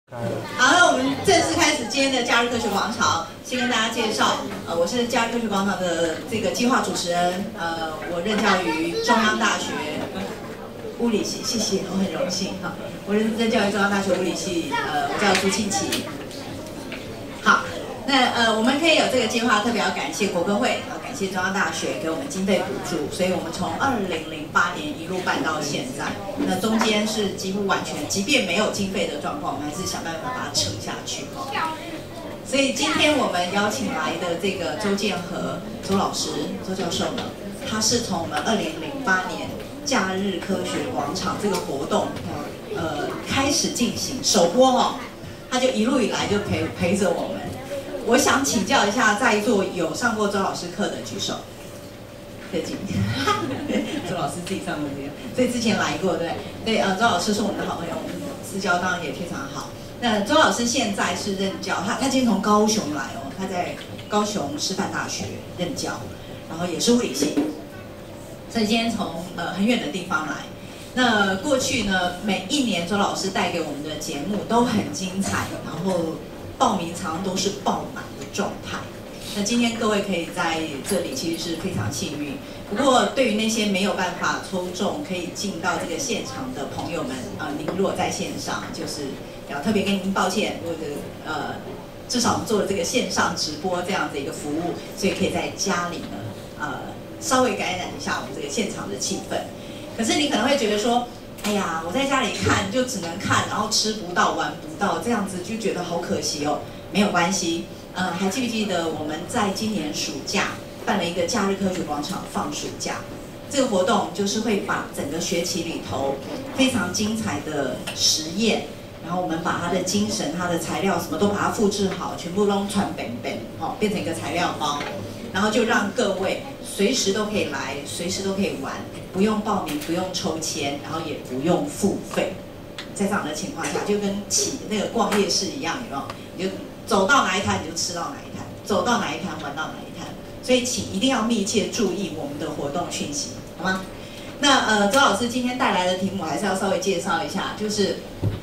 好，那我们正式开始今天的假日科学广场。先跟大家介绍，我是假日科学广场的这个计划主持人，我任教于中央大学物理系，谢谢，我很荣幸哈。我任教于中央大学物理系，我叫朱庆琪。好，那我们可以有这个计划，特别要感谢国科会，感谢中央大学给我们经费补助，所以我们从2008年一路办到现在。那中间是几乎完全，即便没有经费的状况，我们还是想办法把它撑下去哈。所以今天我们邀请来的这个周建和周老师、周教授呢，他是从我们2008年假日科学广场这个活动，开始进行首播哦，他就一路以来就陪着我们。我想请教一下，在座有上过周老师课的举手。对，周老师自己上过这个，所以之前来过，对，周老师是我们的好朋友，我们私交当然也非常好。那周老师现在是任教，他今天从高雄来哦，他在高雄师范大学任教，然后也是物理系，所以今天从很远的地方来。那过去呢，每一年周老师带给我们的节目都很精彩，然后报名常常都是爆满的状态。那今天各位可以在这里，其实是非常幸运。不过对于那些没有办法抽中可以进到这个现场的朋友们，您如果在线上，就是要特别跟您抱歉，或者至少我们做了这个线上直播这样的一个服务，所以可以在家里呢，稍微感染一下我们这个现场的气氛。可是你可能会觉得说，哎呀，我在家里看就只能看，然后吃不到玩不到，这样子就觉得好可惜哦。没有关系。还记不记得我们在今年暑假办了一个假日科学广场放暑假？这个活动就是会把整个学期里头非常精彩的实验，然后我们把它的精神、它的材料什么都把它复制好，全部都传本，变成一个材料包，然后就让各位随时都可以来，随时都可以玩，不用报名，不用抽签，然后也不用付费。在这样的情况下，就跟那个逛夜市一样，有没有？你就走到哪一摊你就吃到哪一摊，走到哪一摊玩到哪一摊，所以请一定要密切注意我们的活动讯息，好吗？那周老师今天带来的题目还是要稍微介绍一下，就是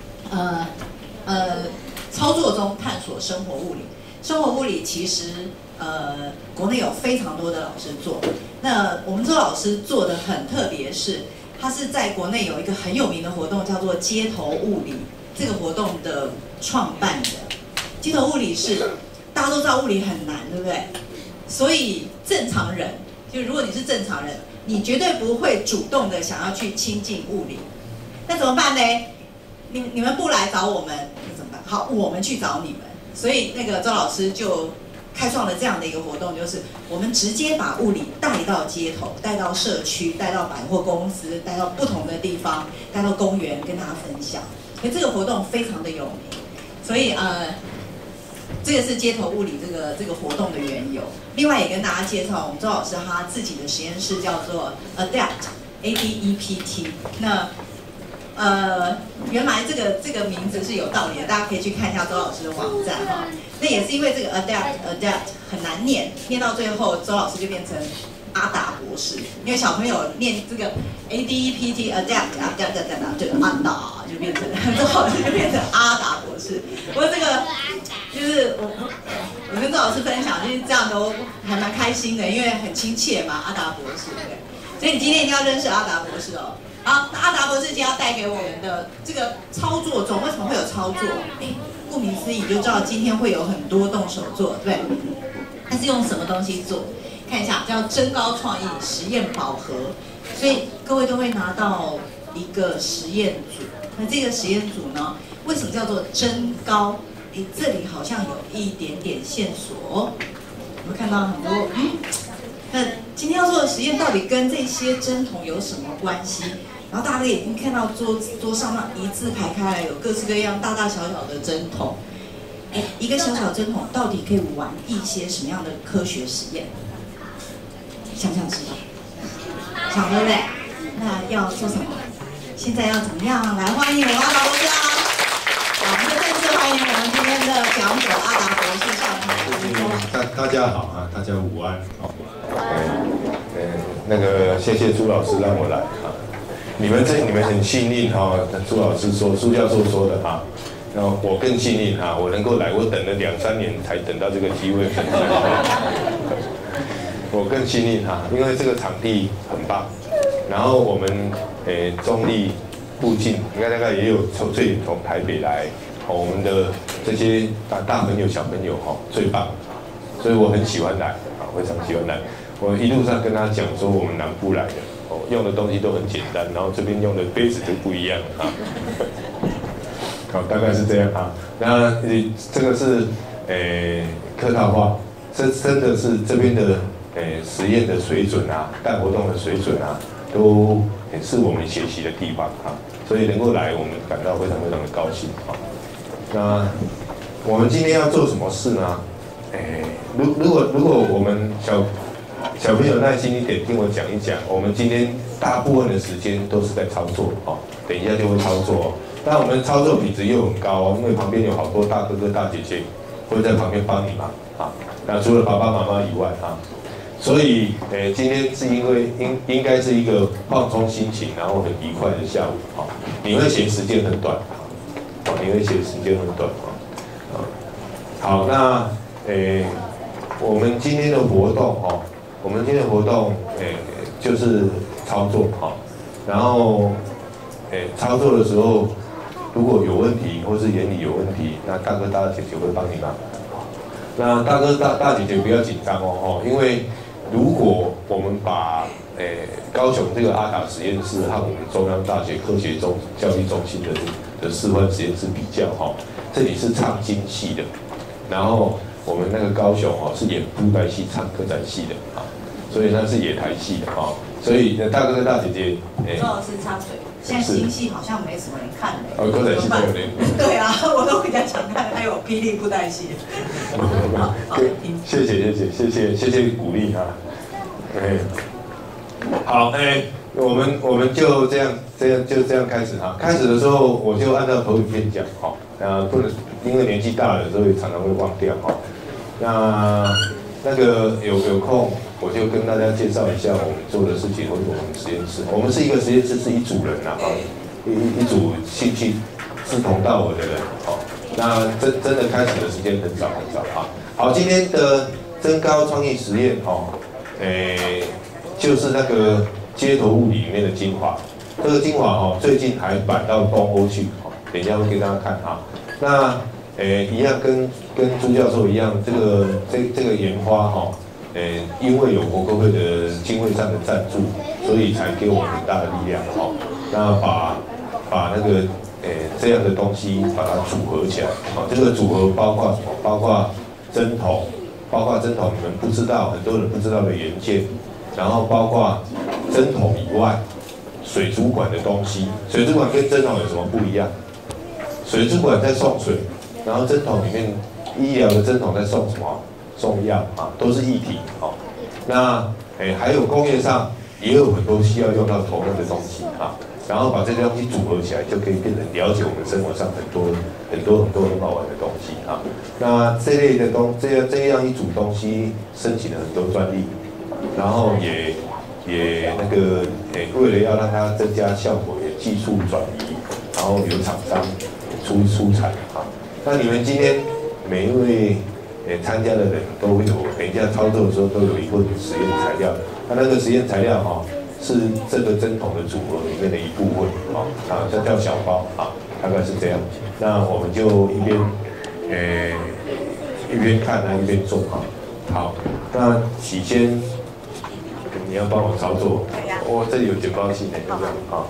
操作中探索生活物理。生活物理其实国内有非常多的老师做，那我们周老师做的很特别，是他是在国内有一个很有名的活动叫做街头物理，这个活动的创办人。街头物理是大家都知道物理很难，对不对？所以正常人，就如果你是正常人，你绝对不会主动的想要去亲近物理。那怎么办呢？你们不来找我们，那怎么办？好，我们去找你们。所以那个周老师就开创了这样的一个活动，就是我们直接把物理带到街头，带到社区，带到百货公司，带到不同的地方，带到公园跟大家分享。所以这个活动非常的有名。所以这个是街头物理这个活动的缘由。另外也跟大家介绍，我们周老师他自己的实验室叫做 ADEPT。那原来这个名字是有道理的，大家可以去看一下周老师的网站哈。那也是因为这个 ADEPT 很难念到最后，周老师就变成阿达博士。因为小朋友念这个 ADEPT ADEPT 这个阿达就变成周老师就变成阿达博士。不过这个就是我跟周老师分享，就是这样都还蛮开心的，因为很亲切嘛，阿达博士对。所以你今天一定要认识阿达博士哦。好，那阿达博士今天要带给我们的这个操作中，为什么会有操作？顾名思义就知道今天会有很多动手做，对。但是用什么东西做？看一下，叫增高创意实验宝盒。所以各位都会拿到一个实验组。那这个实验组呢，为什么叫做增高？这里好像有一点点线索。我们看到很多，那今天要做的实验到底跟这些针筒有什么关系？然后大家已经看到桌上那一字排开来，有各式各样大大小小的针筒。一个小小针筒到底可以玩一些什么样的科学实验？想不想知道？想对不对？那要做什么？现在要怎么样？来欢迎我们阿达博士啊！我们正式欢迎我们今天的讲者阿达博士上台。 大家好啊，大家午安。那个谢谢朱老师让我来啊。你们很幸运哈，朱老师说，朱教授说的哈， 然后我更幸运哈，我能够来，我等了2、3年才等到这个机会。我更幸运哈，因为这个场地很棒，然后我们中立附近，应该大概也有从台北来，我们的这些大朋友小朋友哈最棒，所以我很喜欢来啊，非常喜欢来。我一路上跟他讲说我们南部来的，用的东西都很简单，然后这边用的杯子就不一样啊。好，大概是这样啊。那这个是客套话，这真的是这边的实验的水准啊，办活动的水准啊，都是我们学习的地方啊。所以能够来，我们感到非常非常的高兴啊。那我们今天要做什么事呢？如果我们小朋友耐心一点，听我讲一讲。我们今天大部分的时间都是在操作哦，等一下就会操作哦。那我们操作品质又很高哦，因为旁边有好多大哥哥大姐姐会在旁边帮你忙啊。那除了爸爸妈妈以外啊，所以今天是因为应该是一个放松心情，然后很愉快的下午啊。你会嫌时间很短啊，你会嫌时间很短啊。好，那我们今天的活动哦。我们今天的活动，就是操作哈，然后，操作的时候如果有问题或是眼里有问题，那大哥大姐姐会帮你忙。那大哥大姐姐不要紧张哦，因为如果我们把高雄这个阿达实验室和我们中央大学科学教育中心的示范实验室比较哈，这里是唱经系的，然后我们那个高雄是演布袋戏、唱歌仔戏的啊，所以那是野台戏的啊，所以大哥跟大姐姐， 周老师插嘴，现在新戏好像没什么人看了。 歌仔戏都有人。对啊，我都比较常看，还有霹雳布袋戏。 谢谢鼓励啊，好，我们就这样开始哈。开始的时候我就按照投影片讲哈，不能因为年纪大了，所以常常会忘掉哈。那个有空我就跟大家介绍一下我们做的事情，或者我们实验室。我们是一个实验室，是一组人啊，一组兴趣志同道合的人哦。那真的开始的时间很早啊。好，今天的增高创意实验哦，就是那个街头物理里面的精华。这个精华哦，最近还搬到东欧去哦，等一下会给大家看啊。那一样跟朱教授一样，这个研发哈，因为有国科会的经费上的赞助，所以才给我们很大的力量哈。那把那个这样的东西把它组合起来，啊，这个组合包括什么？包括针筒，你们不知道，很多人不知道的元件，然后包括针筒以外，水族馆的东西。水族馆跟针筒有什么不一样？水族馆在送水。然后针筒里面，医疗的针筒在送什么？送药啊，都是液体哦。那还有工业上也有很多需要用到投入的东西啊。然后把这些东西组合起来，就可以变成了解我们生活上很多很好玩的东西啊。那这类的这样一组东西，申请了很多专利，然后也那个为了要让它增加效果，也技术转移，然后有厂商出产啊。那你们今天每一位参加的人都会有，每一家操作的时候都有一份实验材料。那个实验材料哈，是这个针筒的组合里面的一部分啊，这叫小包啊，大概是这样。那我们就一边看一边做啊。好，那起先你要帮我操作，我这里有简报信就这样啊。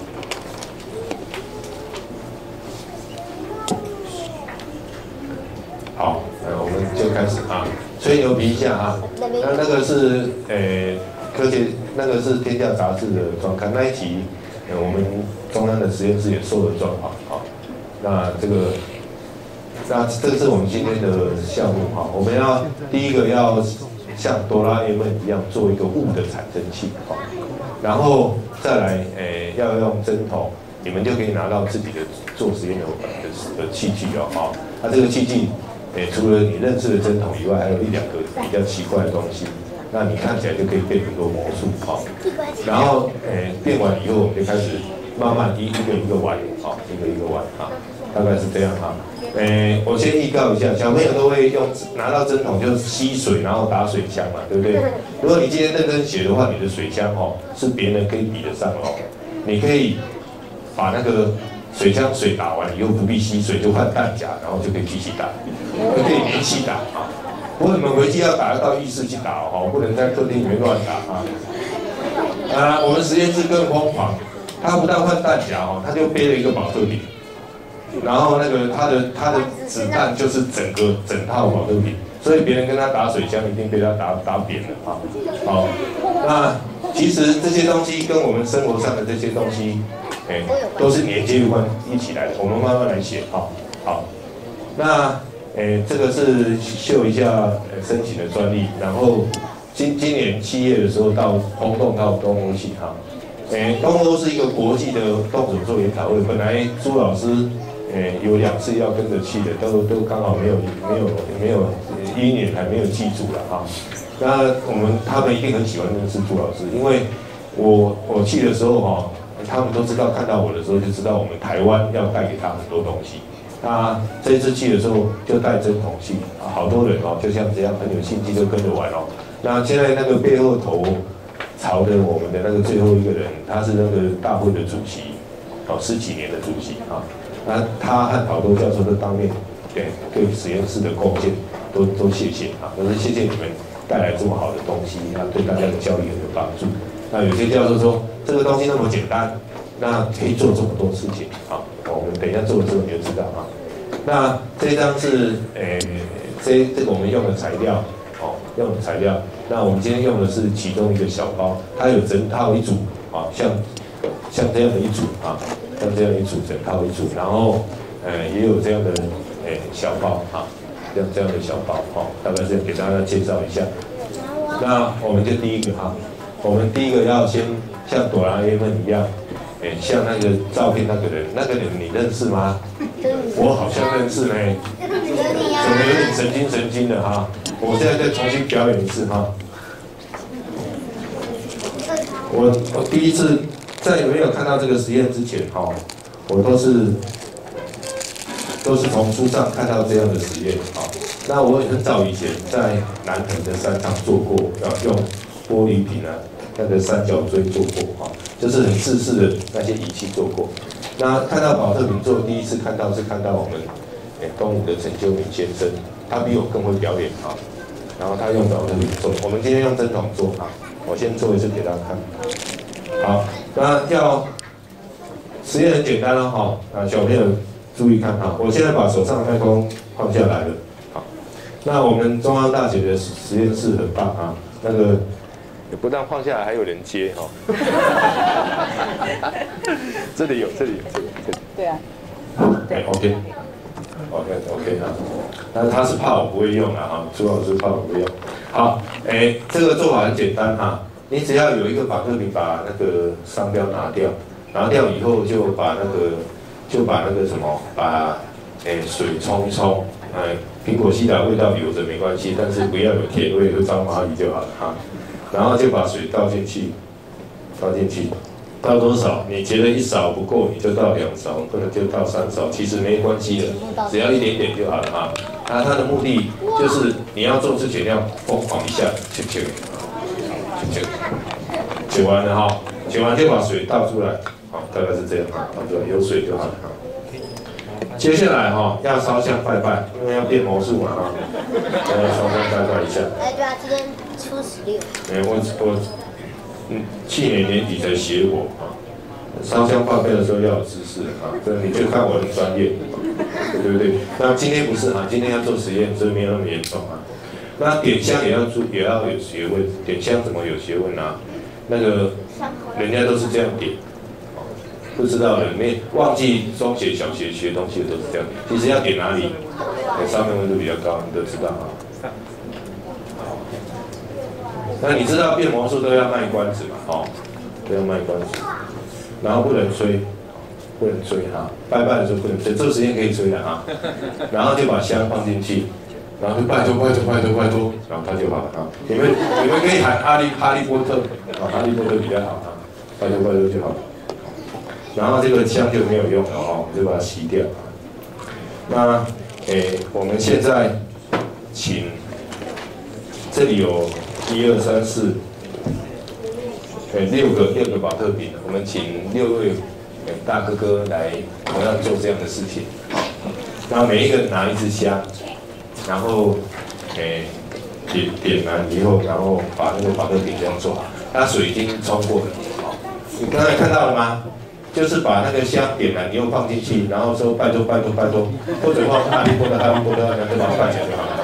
好，我们就开始啊，吹牛皮一下啊。那个是科学，那个是《天下》杂志的专刊那一期，我们中央的实验室也受了专访啊。那这是我们今天的项目啊。我们要第一个要像哆啦 A 梦一样做一个雾的产生器啊，然后再来要用针筒，你们就可以拿到自己的做实验的器具哦。那这个器具。除了你认识的针筒以外，还有1、2个比较奇怪的东西，那你看起来就可以变很多魔术啊。然后变完以后，我们就开始慢慢一个玩啊，一个玩啊，大概是这样啊。 我先预告一下，小朋友都会拿到针筒就吸水，然后打水枪嘛，对不对？如果你今天认真学的话，你的水枪是别人可以比得上哦。你可以把那个水枪水打完以后不必吸水，就换弹夹，然后就可以继续打，就可以连续打啊。不过你们回去要打到浴室去打哦，不能在客厅里面乱打啊。我们实验室更疯狂，他不但换弹夹他就背了一个保特瓶。然后那个他的子弹就是整套保特瓶，所以别人跟他打水枪一定被他打扁了啊。好，那其实这些东西跟我们生活上的这些东西，都是连接有关一起来的。我们慢慢来写啊。好，那这个是秀一下申请的专利，然后今年7月的时候轰动到东欧去哈。东欧是一个国际的动手术研讨会，本来朱老师。有2次要跟着去的，都刚好没有1年还没有记住了哈。那他们一定很喜欢认识朱老师，因为我去的时候他们都知道，看到我的时候就知道我们台湾要带给他很多东西。他这一次去的时候就带针筒去，好多人就像这样很有兴趣就跟着玩哦。那现在那个背后头朝着我们的那个最后一个人，他是那个大会的主席，10几年的主席啊。那他和好多教授都当面对实验室的贡献都谢谢啊，都是谢谢你们带来这么好的东西，对大家的教育很有帮助。那有些教授说这个东西那么简单，那可以做这么多事情啊。我们等一下做的时候你就知道啊。那这张是这个我们用的材料用的材料。那我们今天用的是其中一个小包，它有整套一组啊，像这样的一组啊。像这样一组整套一组，然后也有这样的小包啊，这样的小包大概是给大家介绍一下。那我们就第一个我们第一个要先像哆啦 A 梦一样，像那个照片那个人你认识吗？我好像认识呢，怎么有点神经的哈？我现在再重新表演一次哈。我第一次。在没有看到这个实验之前，我都是从书上看到这样的实验，那我很早以前在南屯的山上做过，用玻璃瓶那个三角锥做过，就是很制式的那些仪器做过。那看到保特瓶做，第一次看到我们东吴的陈修明先生，他比我更会表演然后他用保特瓶做，我们今天用针筒做我先做一次给大家看。好，那实验很简单了小朋友注意看我现在把手上的麦克风放下来了。好，那我们中央大学的实验室很棒那个不但放下来，还有人接这里有。对啊。OK 但是他是怕我不会用朱老师怕我不会用。好，这个做法很简单你只要有一个保特瓶，把那个商标拿掉以后就把那个什么，把水冲一冲，苹果西打味道留着没关系，但是不要有甜味，会招蚂蚁就好了然后就把水倒进去，倒多少？你觉得1勺不够，你就倒2勺，或者就倒3勺，其实没关系的，只要一点点就好了它的目的就是你要做之前要疯狂一下，卷完了卷完就把水倒出来，大概是这样倒出来，有水就好了接下来要烧香拜拜，因为要变魔术嘛要烧香拜拜一下。 对啊，今天初16。 我去年年底才学过烧香拜拜的时候要有知识这你就看我很专业，对不对？那今天不是今天要做实验，所以没有那么严重那点香也要有学问，点香怎么有学问那个人家都是这样点，不知道的，你忘记中学、小学学东西的都是这样。其实要点哪里，上面温度比较高，你都知道那你知道变魔术都要卖关子嘛？都要卖关子，然后不能吹拜拜的时候不能吹，这个实验可以吹的然后就把香放进去。然后就拜托，然后他就好了你们可以喊哈利波特哈利波特比较好拜托就好了。然后这个香就没有用了我们就把它吸掉。那我们现在请这里有1、2、3、4，六个保特瓶，我们请6位大哥哥来同样做这样的事情。那每一个人拿一支香，然后点燃以后，然后把那个保特瓶这样做好。它水已经冲过了，你刚才看到了吗？就是把那个香点燃以后放进去，然后说拜托拜托拜托，或者放哈利波特哈利波特，然后就把它放起来就好了。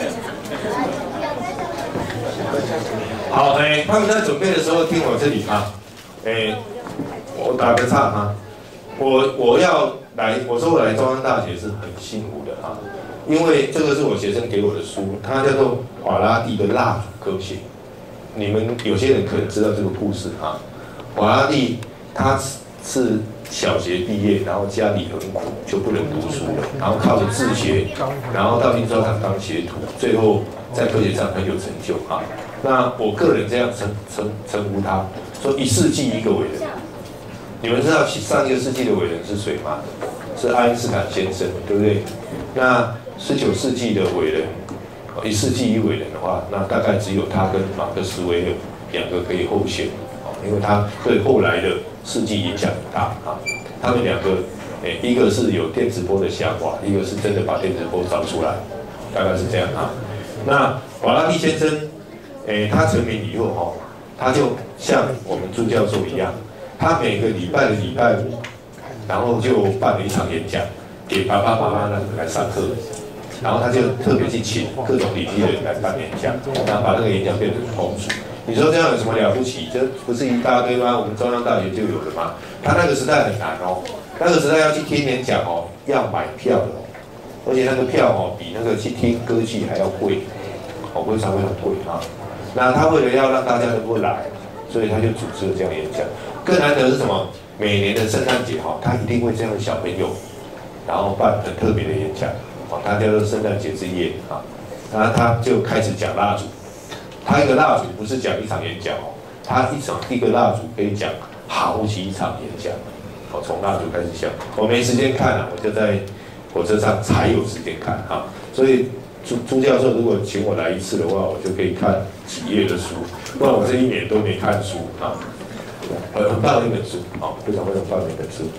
好，他们在准备的时候听我这里啊，我打个岔啊，我要来，我说我来中央大学是很辛苦的啊，因为这个是我学生给我的书，它叫做法拉第的蜡烛科学。你们有些人可能知道这个故事啊，法拉第他是小学毕业，然后家里很苦，就不能读书了，然后靠着自学，然后到印刷厂当学徒，最后在科学上很有成就啊。那我个人这样称呼他，说1世纪一个伟人。你们知道上一个世纪的伟人是谁吗？是爱因斯坦先生，对不对？那19世纪的伟人，1世纪一伟人的话，那大概只有他跟马克思韦尔2个可以候选，因为他对后来的世纪影响很大啊。他们2个，一个是有电磁波的瞎瓜，一个是真的把电磁波找出来，大概是这样啊。那法拉第先生，他成名以后他就像我们朱教授一样，他每个礼拜的礼拜5，然后就办了一场演讲，给爸爸妈妈那个来上课。然后他就特别去请各种领域的人来办演讲，然后把那个演讲变成通俗。你说这样有什么了不起？这不是一大堆吗？我们中央大学就有了吗？他那个时代很难哦，那个时代要去听演讲要买票的而且那个票比那个去听歌剧还要贵，非常非常贵啊。那他为了要让大家能够来，所以他就组织了这样演讲。更难得是什么？每年的圣诞节他一定会这样的小朋友，然后办很特别的演讲。他叫做圣诞节之夜啊，然后他就开始讲蜡烛。他一个蜡烛不是讲一场演讲他一个蜡烛可以讲好几场演讲。从蜡烛开始讲，我没时间看我就在火车上才有时间看啊。所以朱教授如果请我来一次的话，我就可以看几页的书，不然我这1年都没看书啊。很棒的一本书非常非常棒的一本书。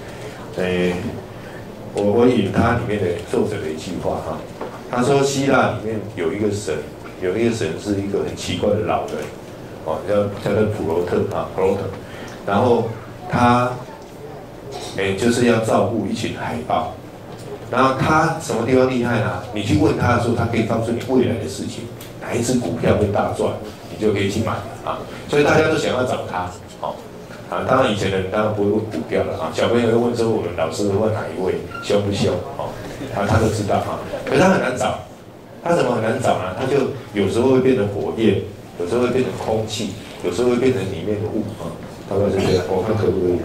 我引他里面的作者的一句话他说希腊里面有一个神是一个很奇怪的老人，叫做普罗特，然后他就是要照顾一群海豹，然后他什么地方厉害呢？你去问他的时候，他可以告诉你未来的事情，哪一只股票会大赚，你就可以去买所以大家都想要找他当然以前的人当然不会问股票了小朋友会问说我们老师会问哪一位凶不凶他都知道可是他很难找，他怎么很难找呢？他就有时候会变成火焰，有时候会变成空气，有时候会变成里面的雾大概是这样。我看可不可以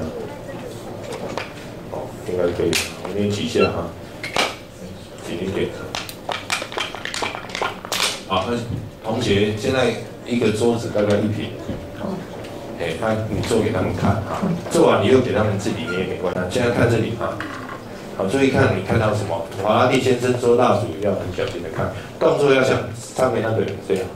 应该可以，我念几下紧一点。好，同学现在一个桌子大概1坪。你做给他们看做完以后给他们自己捏没关系。现在看这里好，注意看，你看到什么？法拉第先生说蜡烛要很小心的看，动作要像上面那个人这样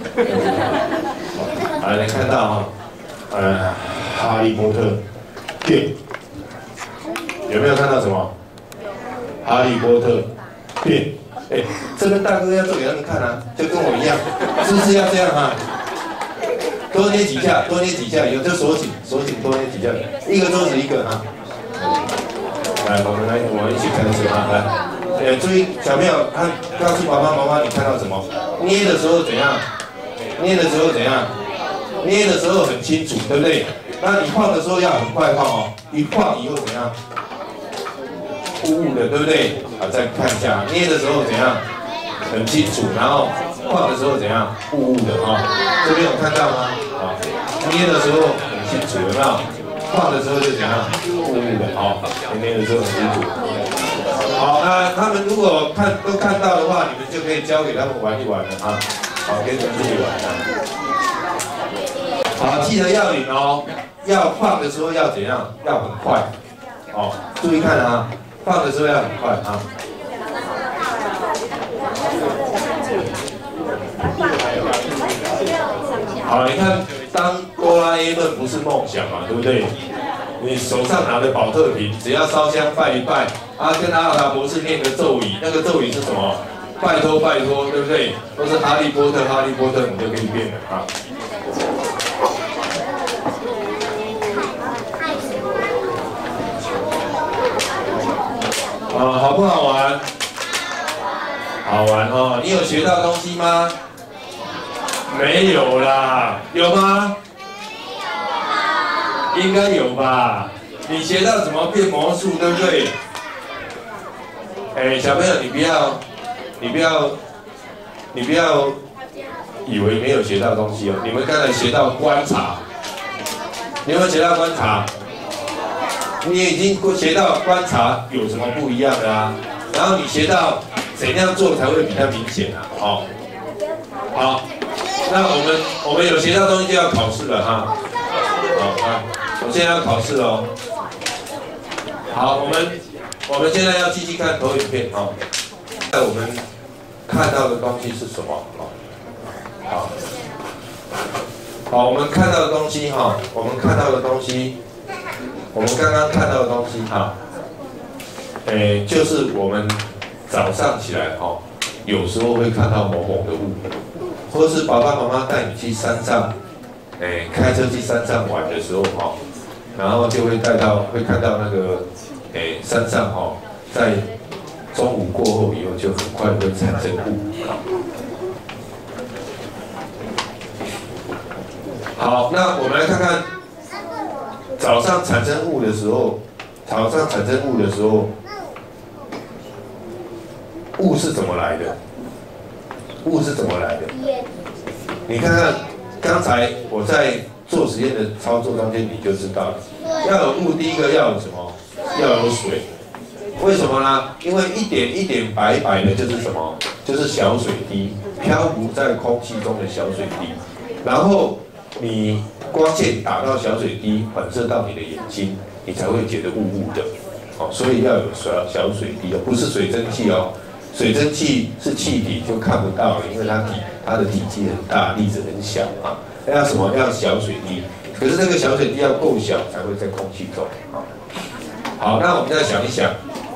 好，你看到哈利波特变，有没有看到什么？哈利波特变，这边大哥要做给他们看就跟我一样，是不是要这样多捏几下，以后就锁紧，多捏几下，一个桌子一个来，我们一起开始来，注意小朋友，告诉爸爸妈妈你看到什么？捏的时候怎样？捏的时候很清楚，对不对？那你晃的时候要很快晃一晃以后怎样？雾的，对不对？再看一下，捏的时候怎样？很清楚，然后晃的时候怎样？雾的这边有看到吗？捏的时候很清楚，有没有？晃的时候就怎样？雾的捏的时候很清楚。好，那他们如果都看到的话，你们就可以交给他们玩一玩了好，可以自己玩好，记得要领要放的时候要怎样？要很快注意看放的时候要很快好，你看，当哆啦 A 梦不是梦想嘛，对不对？你手上拿的宝特瓶，只要烧香拜一拜，跟阿达博士念个咒语，那个咒语是什么？拜托拜托，对不对？都是哈利波特，哈利波特，你就可以变了啊。好不好玩？好玩哦！你有学到东西吗？没有啦，有吗？应该有吧？你学到怎么变魔术，对不对？小朋友，你不要以为没有学到东西哦。你们刚才学到观察，你有没有学到观察？你已经学到观察有什么不一样的啊？然后你学到怎样做才会比较明显啊？好，那我们有学到东西就要考试了哈。我现在要考试哦。好，我们现在要继续看投影片哦。在我们看到的东西是什么？好，我们看到的东西哈，我们刚刚看到的东西哈，就是我们早上起来哈，有时候会看到蒙蒙的雾，或是爸爸妈妈带你去山上，开车去山上玩的时候哈，然后就会看到那个，山上哈，在中午过后以后就很快会产生雾。好，那我们来看看早上产生雾的时候，雾是怎么来的？你看看刚才我在做实验的操作中间，你就知道了。要有雾，第一个要有什么？要有水。为什么呢？因为一点一点白白的，就是什么？就是小水滴，漂浮在空气中的小水滴。然后你光线打到小水滴，反射到你的眼睛，你才会觉得雾雾的。所以要有小水滴哦，不是水蒸气哦。水蒸气是气体，就看不到了，因为它的体积很大，粒子很小啊。要什么？要小水滴。可是这个小水滴要够小，才会在空气中啊。好，那我们再想一想，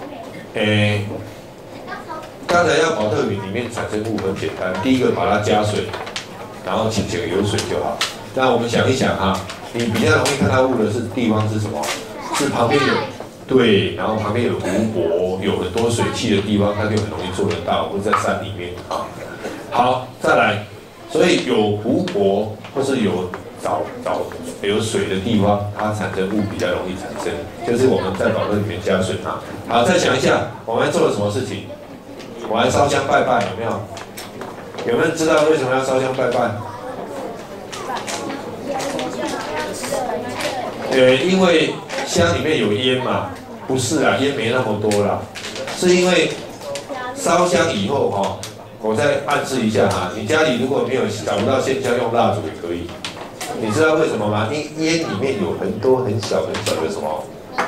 刚才要保特瓶里面产生雾很简单，第一个把它加水，然后请有水就好。那我们想一想哈，你比较容易看到雾的地方是什么？是旁边有对，然后旁边有湖泊，有很多水汽的地方，它就很容易做得到，或者在山里面啊。好，再来，所以有湖泊或是有有水的地方，它产生雾比较容易产生，就是我们在保特里面加水啊。好，再想一下，我们做了什么事情？我还烧香拜拜，有没有？有没有人知道为什么要烧香拜拜？因为香里面有烟嘛，不是啦，烟没那么多啦，是因为烧香以后哈，我再暗示一下哈，你家里如果没有找不到线香，用蜡烛也可以。你知道为什么吗？因为烟里面有很多很小的什么？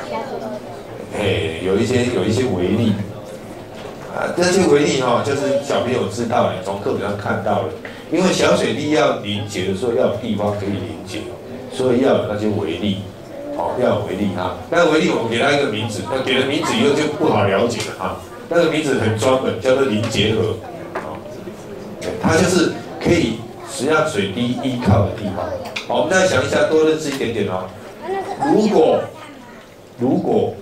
有一些微粒啊，这些微粒哈，就是小朋友知道的，从课本上看到的。因为小水滴要凝结的时候，要有地方可以凝结，所以要有那些微粒。要有微粒哈，那微粒我们给它一个名字，那给了名字以后就不好了解了哈。那个名字很专门，叫做凝结核，它就是可以让水滴依靠的地方。好，我们再想一下，多认识一点点哦。如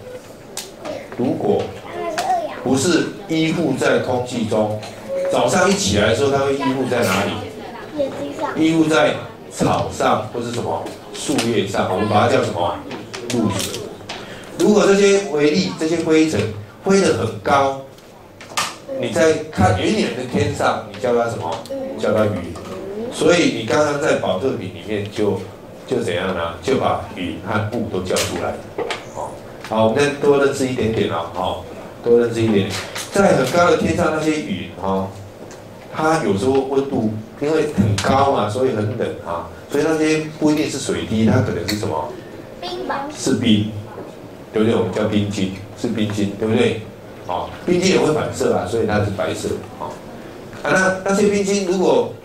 果不是依附在空气中，早上一起来的时候，它会依附在哪里？依附在草上或是什么树叶上，我们把它叫什么？露水。如果这些微粒、这些灰尘飞得很高，你在看远远的天上，你叫它什么？叫它云。所以你刚刚在保特瓶里面就怎样呢？就把云和雾都叫出来。好，我们再多认识一点点哦，多认识一点。在很高的天上那些云它有时候温度因为很高嘛，所以很冷所以那些不一定是水滴，它可能是什么？ 冰吧。是冰，对不对？我们叫冰晶，是冰晶，对不对？冰晶也会反射所以它是白色那些冰晶如果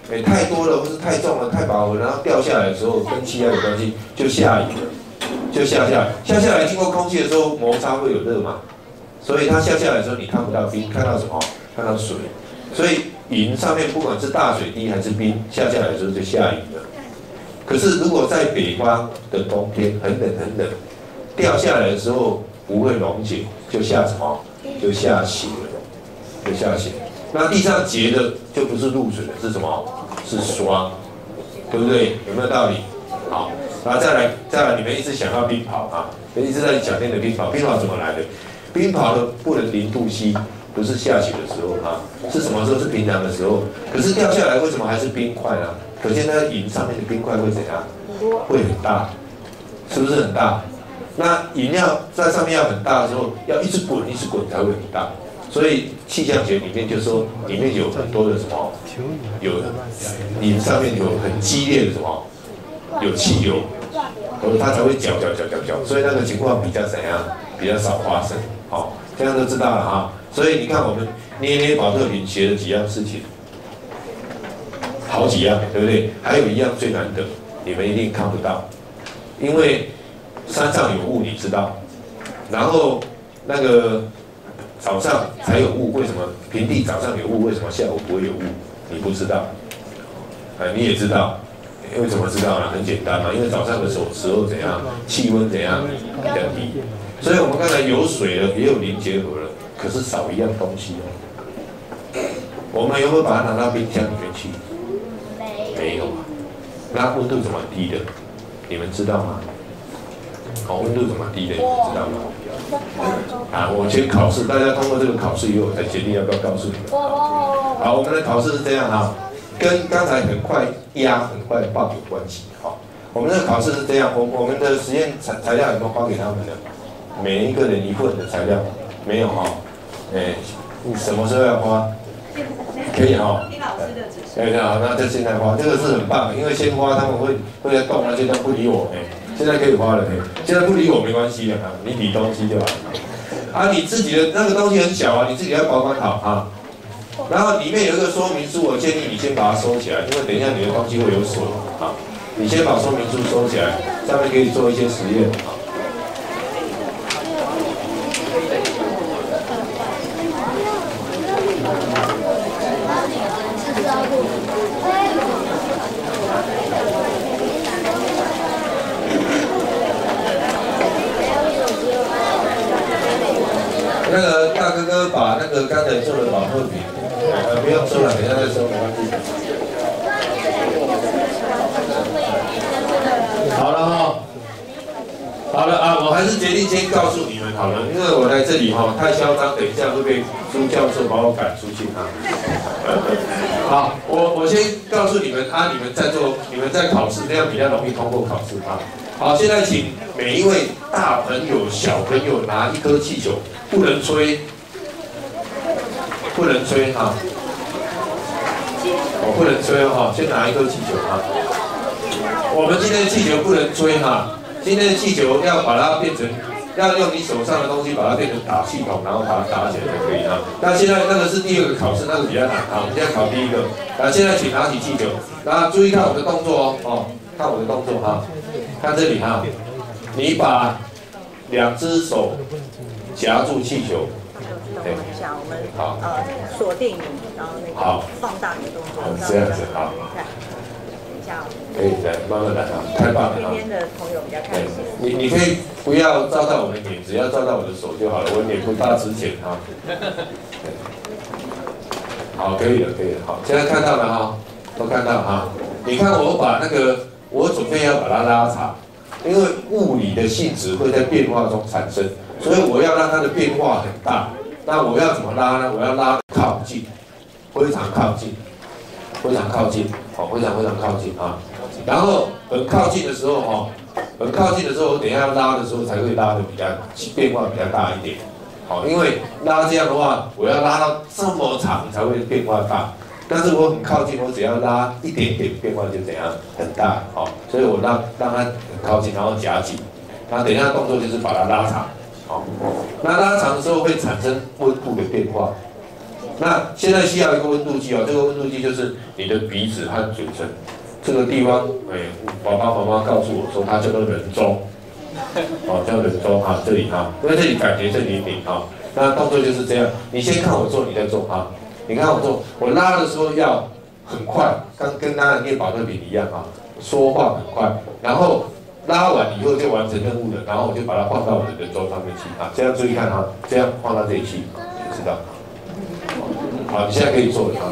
太多了或是太重了、太饱和，然后掉下来的时候跟气压有关系，就下雨了，就下下来。下下来经过空气的时候摩擦会有热嘛，所以它下下来的时候你看不到冰，看到什么？看到水。所以云上面不管是大水滴还是冰，下下来的时候就下雨了。可是如果在北方的冬天很冷很冷，掉下来的时候不会溶解，就下什么？就下雪了，就下雪。那地上结的就不是露水了，是什么？是霜，对不对？有没有道理？好，然后再来，你们一直想要冰雹啊，一直在讲那个冰雹，冰雹怎么来的？冰雹的不能0度C，不是下雪的时候啊，是什么时候？是平常的时候。可是掉下来为什么还是冰块啊？可见它云上面的冰块会怎样？会很大，是不是很大？那云要在上面要很大的时候，要一直滚一直滚才会很大。所以气象学里面就说，里面有很多的什么，有云上面有很激烈的什么，有气流，它才会搅。所以那个情况比较怎样？比较少发生。好，这样就知道了哈。所以你看我们捏保特瓶学了几样事情，好几样，对不对？还有一样最难得，你们一定看不到，因为山上有雾，你知道，然后那个。早上才有雾，为什么平地早上有雾？为什么下午不会有雾？你不知道，你也知道，为什么知道呢？很简单嘛，因为早上的时候怎样，气温怎样比较低，所以我们刚才有水了，也有磷结合了，可是少一样东西哦。我们有没有把它拿到冰箱里面去？没有啊。那温度怎么低的？你们知道吗？温度怎么低的？你们知道吗？我先考试，大家通过这个考试以后，我才决定要不要告诉你们。好，我们的考试是这样哈，跟刚才很快压、很快放有关系。好，我们的考试是这样，我们的实验材料有没有发给他们的？每一个人一份的材料，没有哈？你什么时候要花？可以哈。听老师的指示。对，好，那就现在花，这个是很棒的，因为先花他们会在动，现在不理我，现在可以花了，现在不理我没关系的啊，你理东西就好了。你自己的那个东西很小啊，你自己要保管好啊。然后里面有一个说明书，我建议你先把它收起来，因为等一下你的东西会有锁啊。你先把说明书收起来，上面可以做一些实验啊。那个大哥哥把那个刚才做的保特瓶，不用收了，等一下再收，没关系。好了哈，好了啊，我还是决定先告诉你们好了，因为我来这里哈太嚣张，等一下会被朱教授把我赶出去啊。好，我先告诉你们你们在考试，这样比较容易通过考试啊。好，现在请每一位大朋友、小朋友拿一颗气球。不能吹，不能吹哈！不能吹哈！先拿一颗气球哈。我们今天的气球不能吹哈，今天的气球要把它变成，要用你手上的东西把它变成打气筒，然后把它打起来就可以哈。那现在那个是第二个考试，那个比较难啊。我们现在考第一个，现在请拿起气球，然后注意看我的动作哦，看我的动作哈，看这里哈，你把2只手。夹住气球， 等一下，我们锁定你，然后那个放大你的动作， 这样子好。 看，等一下， 可以来，慢慢来啊，太棒了！ 今天的朋友比较开心。 你可以不要照到我的脸，只要照到我的手就好了，我脸不大值钱啊。好，可以了，可以了，好，现在看到了哈，都看到哈。你看我把那个，我准备要把它拉长，因为物理的性质会在变化中产生。所以我要让它的变化很大，那我要怎么拉呢？我要拉靠近，非常靠近，非常靠近，非常靠近啊。然后很靠近的时候很靠近的时候，我等一下拉的时候才会拉的比较变化比较大一点。因为拉这样的话，我要拉到这么长才会变化大。但是我很靠近，我只要拉一点点变化就怎样很大，所以我让它很靠近，然后夹紧。那等一下动作就是把它拉长。那拉长的时候会产生温度的变化， 那现在需要一个温度计哦，这个温度计就是你的鼻子和嘴唇这个地方，爸爸妈妈告诉我说它叫做人中，哦，叫人中哈，这里哈，因为这里感觉这里顶哈，那动作就是这样，你先看我做，你再做哈，你看我做，我拉的时候要很快，跟拉的练保特瓶一样哈，说话很快，然后拉完以后就完成任务了，然后我就把它放到我的人中上面去啊，这样注意看哈，这样放到这里去，就知道。好，你现在可以做了啊。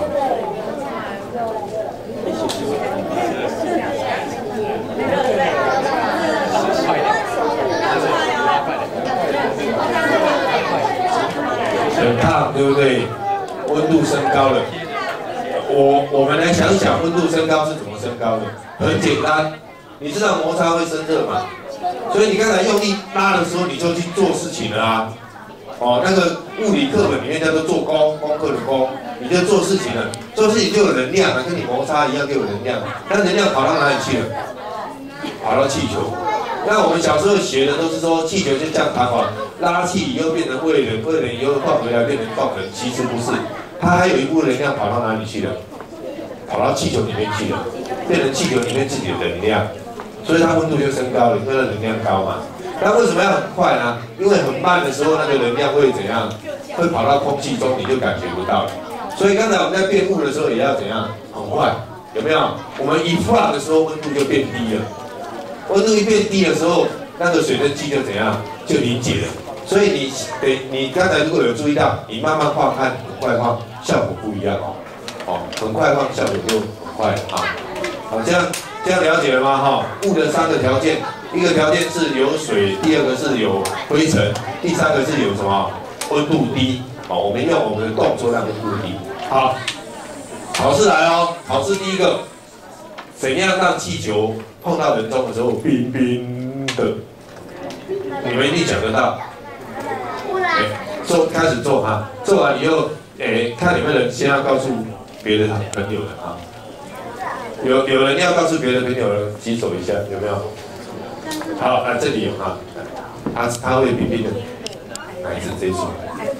很烫，对不对？温度升高了。我们来想想，温度升高是怎么升高的？很简单，你知道摩擦会生热嘛？所以你刚才用力拉的时候，你就去做事情了啊。哦，那个物理课本里面叫做做功课的功，你就做事情了，做事情就有能量了，跟你摩擦一样就有能量。那能量跑到哪里去了？跑到气球。那我们小时候学的都是说气球就这样弹簧，拉气以后变成位人，位人以后换回来变成动能，其实不是，它还有一部分能量跑到哪里去了？跑到气球里面去了，变成气球里面自己的能量，所以它温度就升高了，因为它能量高嘛。那为什么要很快呢？因为很慢的时候，那个能量会怎样？会跑到空气中，你就感觉不到了。所以刚才我们在变雾的时候也要怎样？很快，有没有？我们一放的时候温度就变低了，温度一变低的时候，那个水蒸气就怎样？就凝结了。所以你刚才如果有注意到，你慢慢放和很快放效果不一样哦。哦，很快放效果就很快啊。好，这样了解了吗？哈，雾的3个条件。一个条件是有水，第2个是有灰尘，第3个是有什么温度低。好，我们用我们的动作让温度低。好，考试来哦。考试第一个，怎样让气球碰到人中的时候冰冰的？你们一定想得到。开始做哈，做完以后，看你们人先要告诉别的朋友的啊。有人要告诉别的朋友的，举手一下，有没有？好，这里有哈，他会冰冰的，哪一只这一组？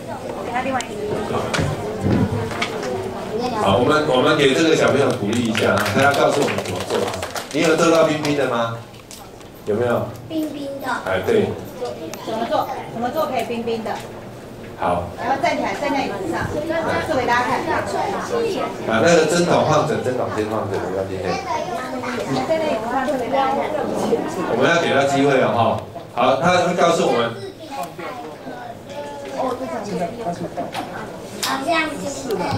好，我们给这个小朋友鼓励一下啊，他要告诉我们怎么做啊。你有做到冰冰的吗？有没有？ 冰冰的。 对。 怎么做？怎么做可以冰冰的？ 好。 然后站起来，站在椅子上，做给大家看。 把那个针筒放着，针筒先放着，不要今天。我们要给他机会了哈。好，他会告诉我们。 好像是的。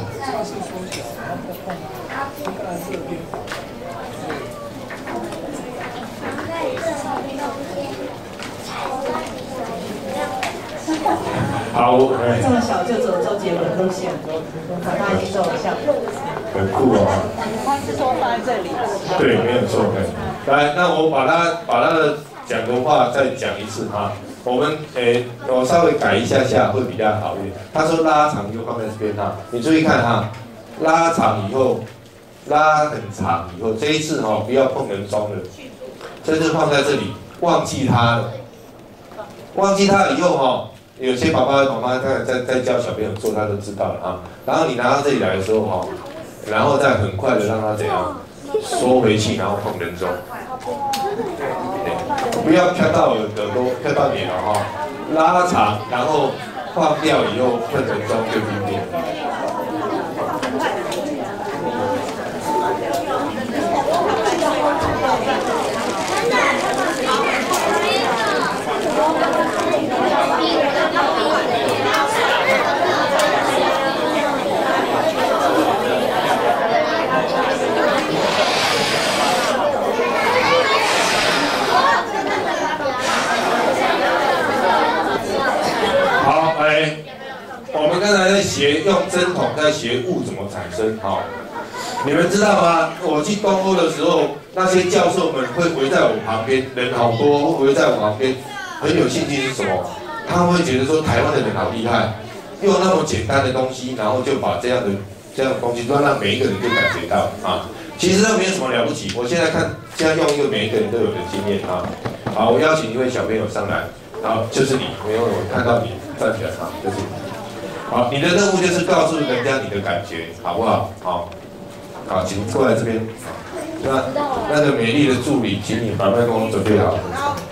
好， 这么小就走周杰伦路线，长大已经走了像。 很酷哦。 他是说放在这里。 对，没有错。来，那我把他的讲的话再讲一次哈。我们我稍微改一下会比较好一点。他说拉长就放在这边哈，你注意看哈，拉长以后，拉很长以后，这一次不要碰人中了，这次放在这里，忘记它了，忘记它以后有些爸爸妈妈在教小朋友做，他都知道了啊。然后你拿到这里来的时候然后再很快的让它怎样缩回去，然后碰人中。不要飘到耳朵，飘到脸了拉长，然后放掉以后碰人中就冰冰。我们刚才在学用针筒在学雾怎么产生，你们知道吗？我去东欧的时候，那些教授们会围在我旁边，人好多，会围在我旁边，很有兴趣是什么？他们会觉得说台湾的人好厉害，用那么简单的东西，然后就把这样的东西让每一个人都感觉到啊。其实都没有什么了不起。我现在用一个每一个人都有的经验啊。好，我邀请一位小朋友上来，然后就是你，因为我看到你站起来就是你。 好，你的任务就是告诉人家你的感觉，好不好？好，好，请过来这边。那个美丽的助理，请你把麦克风准备好。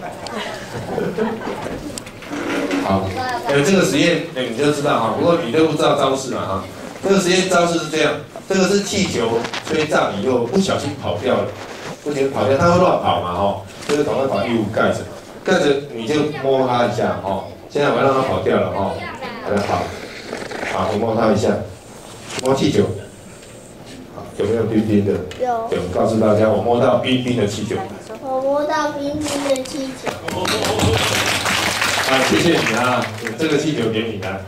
好，这个实验，你就知道哈。不过你都不知道招式嘛哈。这个实验招式是这样，这个是气球吹胀以后不小心跑掉了，不小心跑掉，它会乱跑嘛哈。这个赶快把衣服盖着，盖着你就摸它一下哈。现在我要让它跑掉了哈，把它跑。好，我摸它一下，摸气球。有没有冰冰的？有。告诉大家，我摸到冰冰的气球。 我摸到冰冰的气球。 谢谢你啊，这个气球给你的。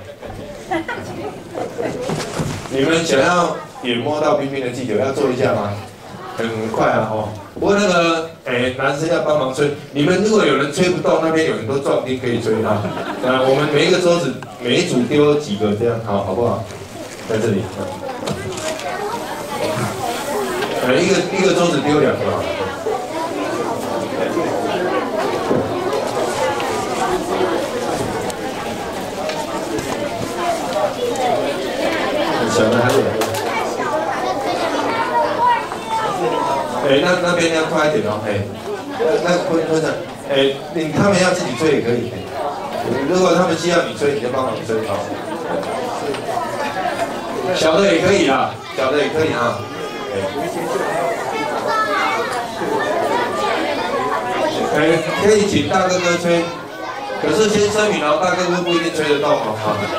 你们想要也摸到冰冰的气球，要做一下吗？很快啊哦。不过那个男生要帮忙吹。你们如果有人吹不动，那边有很多壮丁可以吹啊。我们每一个桌子每一组丢几个这样，好不好？在这里。一个桌子丢2个好了。小的还有。那边要快一点哦，那坤长，他们要自己吹也可以。如果他们需要你吹，你就帮忙吹好。小的也可以啊，小的也可以啊。可以请大哥哥吹，可是先声明哦，大哥哥不一定吹得动哦。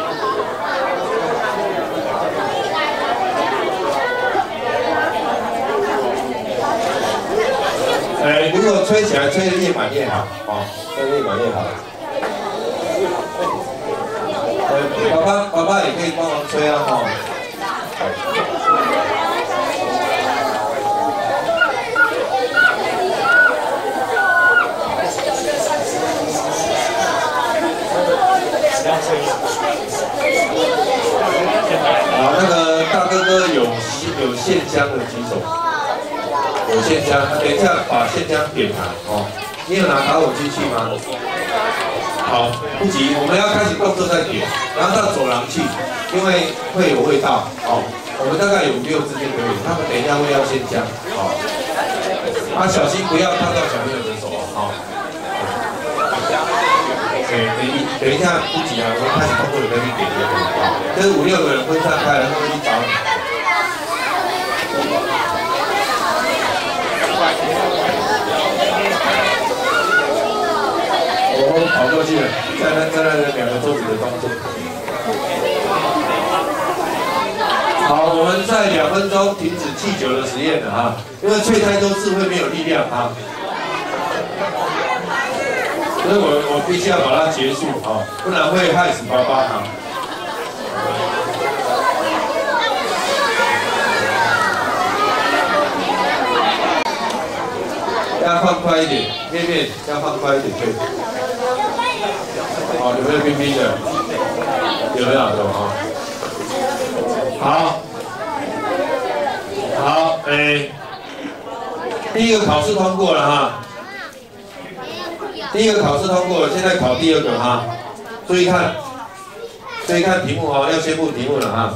如果吹起来吹得越满越好，吹得越满越好。爸爸也可以帮忙吹啊，好，那个大哥哥有线香的举手。有线香，等一下把线香点燃哦。你有拿打火机去吗？好，不急，我们要开始动作再点，然后到走廊去，因为会有味道。我们大概有5、6支就可以。他们等一下会要线香，小心不要烫到小朋友的手哦。等一下不急啊，我们开始动作就可以点就可以。这5、6个人分散开了，他们去找你。我跑过去了，在那2个桌子的动作。好，我们在2分钟停止气球的实验了啊，因为吹太多次会没有力量啊，所以我必须要把它结束啊，不然会害死爸爸啊。要放快一点，面要放快一点吹。有没有冰冰的？有没有？有啊。好，第一个考试通过了哈。第一个考试通过了，现在考第2个哈。注意看题目哦，要宣布题目了哈。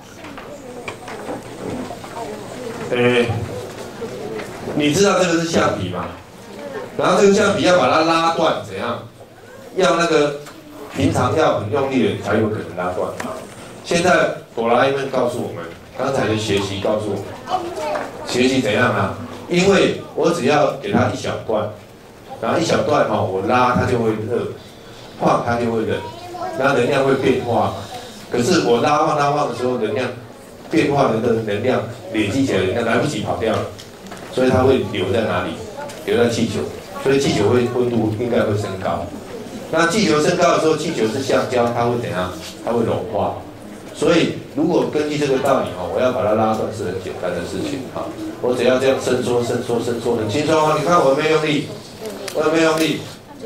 你知道这个是橡皮吗？然后这个橡皮要把它拉断，怎样？要那个平常要很用力的才有可能拉断。现在哆啦 A 梦告诉我们，刚才的学习告诉我们，学习怎样啊？因为我只要给它1小段，然后1小段我拉它就会热，晃它就会冷，然后能量会变化。可是我拉晃的时候，能量变化的能量累积起来，能量来不及跑掉了。所以它会留在哪里？留在气球，所以气球温度应该会升高。那气球升高的时候，气球是橡胶，它会怎样？它会融化。所以如果根据这个道理我要把它拉断是很简单的事情我只要这样伸缩，很轻松你看我有没有用力？我有没有用力？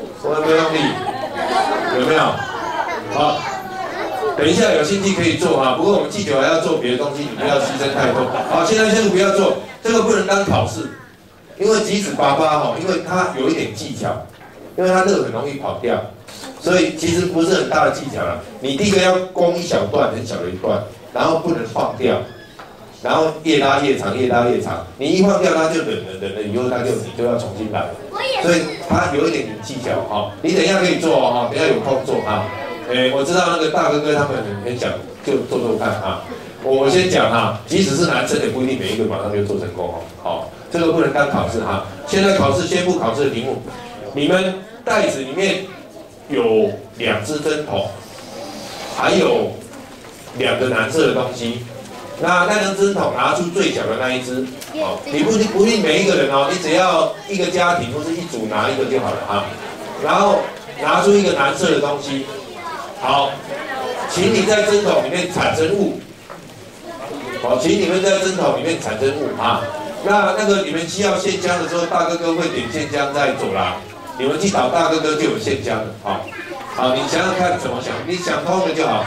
有没有？好。等一下有兴趣可以做不过我们气球还要做别的东西，你不要牺牲太多。好，现在先不要做，这个不能当考试，因为即使爸爸因为它有一点技巧，因为它热很容易跑掉， 所以其实不是很大的技巧了。你第一个要攻一小段，很小的一段，然后不能放掉，然后越拉越长，越拉越长。你一放掉，它就冷了，以后你就要重新来。所以它有一点技巧哈。你等一下可以做哦，等一下有空做哈。我知道那个大哥哥他们很想就做看哈。我先讲哈，即使是男生也不一定每一个马上就做成功哦。好，这个不能当考试哈。现在宣布考试的题目，你们袋子里面有2只针筒，还有2个蓝色的东西。那张针筒拿出最小的那一只，哦，你不一定每一个人哦，你只要一个家庭或是一组拿一个就好了哈。然后拿出一个蓝色的东西，好，请你在针筒里面产生物。好，请你们在针筒里面产生物啊。那个你们需要线浆的时候，大哥哥会点线浆在走廊，你们去找大哥哥就有线浆了啊。好，你想想看怎么想，你想通了就好。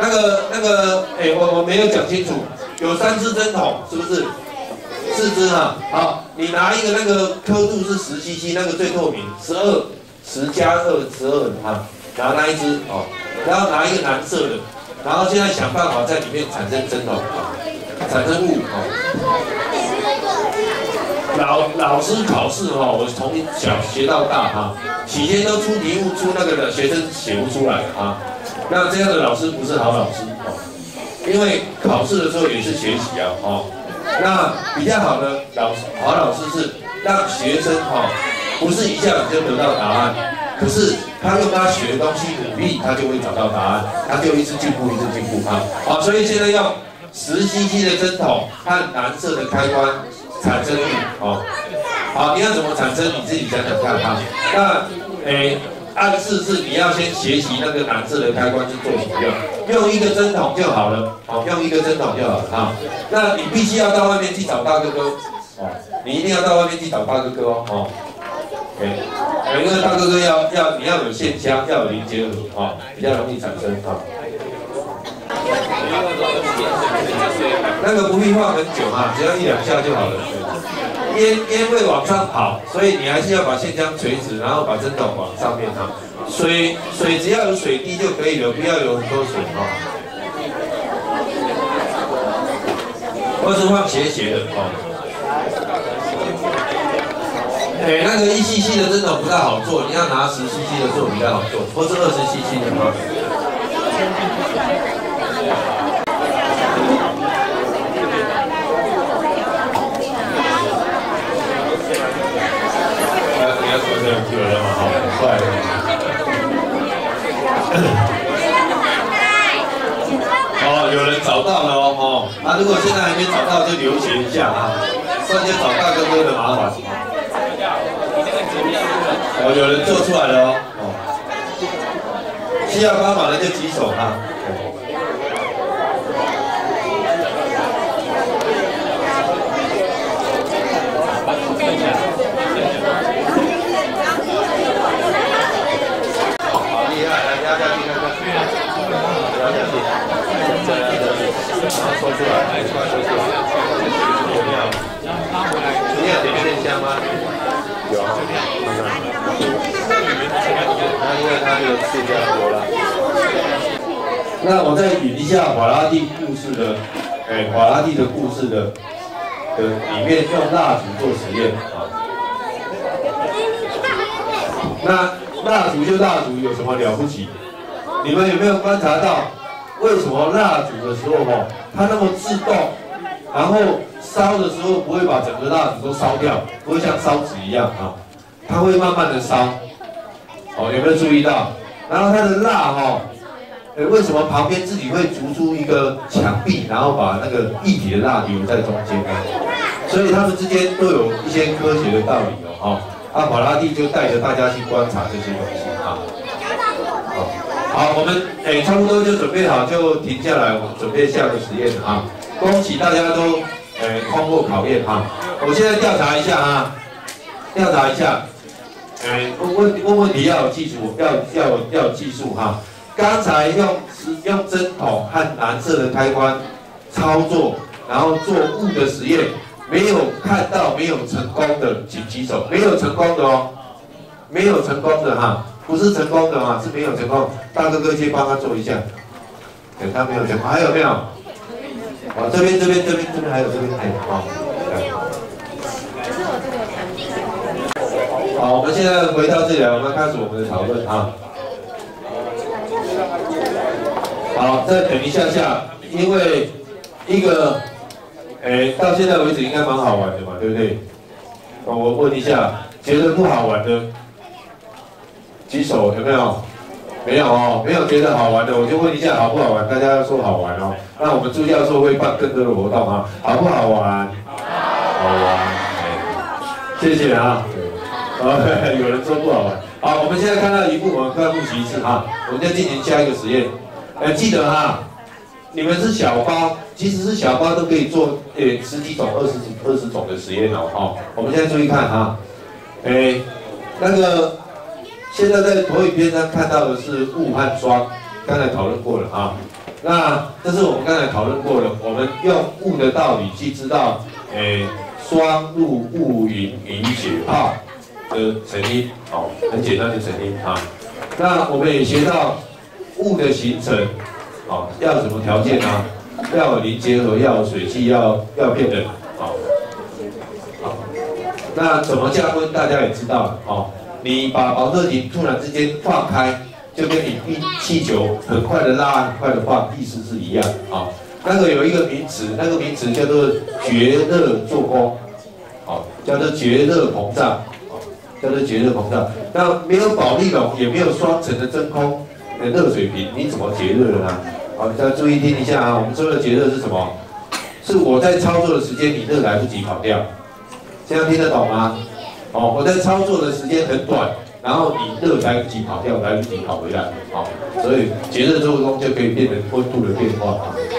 我没有讲清楚，有3只针筒，是不是？4只啊。好，你拿一个那个刻度是10 cc， 那个最透明，10加2 12啊，拿那一只哦，然后拿一个蓝色的，然后现在想办法在里面产生针筒啊。产生物哦，老师考试哦，我从小学到大哈，起先都出题目出那个的，学生写不出来啊。那这样的老师不是好老师哦，因为考试的时候也是学习啊哦。那比较好的好老师是让学生哈，不是一下子就得到答案，可是他用他学的东西努力，他就会找到答案，他就一直进步啊。好，所以现在要10 cc 的针筒和蓝色的开关产生物哦。好，你要怎么产生？你自己想想看哈。那暗示是你要先学习那个蓝色的开关是做什么用，用一个针筒就好了。好，用一个针筒就好了哈。那你必须要到外面去找大哥哥哦，你一定要到外面去找大哥哥哦。因为大哥哥你要有线浆，要有零结合哦，比较容易产生啊。那个不必放很久哈，只要1、2下就好了。烟会往上跑，所以你还是要把线浆垂直，然后把针筒往上面哈。水只要有水滴就可以了，不要有很多水哈。或是放斜的哦。那个1 cc 的针筒不太好做，你要拿10 cc 的做比较好做，或是20 cc 的哈。有人嘛，好，很快的。哦，有人找到了哦，如果现在还没找到，就留学一下啊，不然就找大哥哥的麻烦。有人做出来了哦，需要帮忙的就举手哈。抽出来，快抽出来！有没有？你有点线香吗？有啊。那因为它这个线香多了。那我再引一下法拉第故事的，法拉第的故事的里面用蜡烛做实验啊。那蜡烛就蜡烛，有什么了不起？你们有没有观察到？为什么蜡烛的时候它那么自动，然后烧的时候不会把整个蜡烛都烧掉，不会像烧纸一样啊，它会慢慢的烧。有没有注意到？然后它的蜡为什么旁边自己会逐出一个墙壁，然后把那个液体的蜡留在中间呢？所以它们之间都有一些科学的道理法拉第就带着大家去观察这些东西啊。好，我们差不多就准备好，就停下来，我们准备下个实验啊。恭喜大家都通过考验哈。我现在调查一下调查一下，问问题要有技术，要有技术哈。刚才用针筒和蓝色的开关操作，然后做物的实验，没有看到没有成功的，请举手。没有成功的没有成功的哈。 不是成功的嘛，是没有成功。大哥哥先帮他做一下，对，他没有成功，还有没有？哦，这边还有这边还有好。好，我们现在回到这里来，我们开始我们的讨论啊。好，再等一下下，因为一个，到现在为止应该蛮好玩的嘛，对不对？我问一下，觉得不好玩的举手有没有？没有哦，没有觉得好玩的，我就问一下好不好玩？大家要说好玩哦。那我们朱教授会办更多的活动啊，好不好玩？好玩，谢谢啊。有人说不好玩。好，我们现在看到一幕，我们快复习一次哈，我们再进行下一个实验。记得哈，你们是小包，即使是小包都可以做10几种、20种的实验哦。好，我们现在注意看哈，那个现在在投影片上看到的是雾和霜，刚才讨论过了啊。那这是我们刚才讨论过了，我们用雾的道理去知道，霜露雾云雨雪泡的成因，好，很简单的成因啊。那我们也学到雾的形成，好，要什么条件呢？要有磷结合，要有水汽，要变冷，好。那怎么降温？大家也知道了，哦。你把保特瓶突然之间放开，就跟你气球很快的拉、很快的放，意思是一样啊。那个有一个名词，那个名词叫做绝热做功，好，叫做绝热膨胀，叫做绝热膨胀。那没有保丽龙，也没有双层的真空的热水瓶，你怎么绝热呢？好，大家注意听一下啊，我们说的绝热是什么？是我在操作的时间，你热来不及跑掉，这样听得懂吗？哦，我在操作的时间很短，然后你热来不及跑掉，来不及跑回来，好，所以绝热做功就可以变成温度的变化。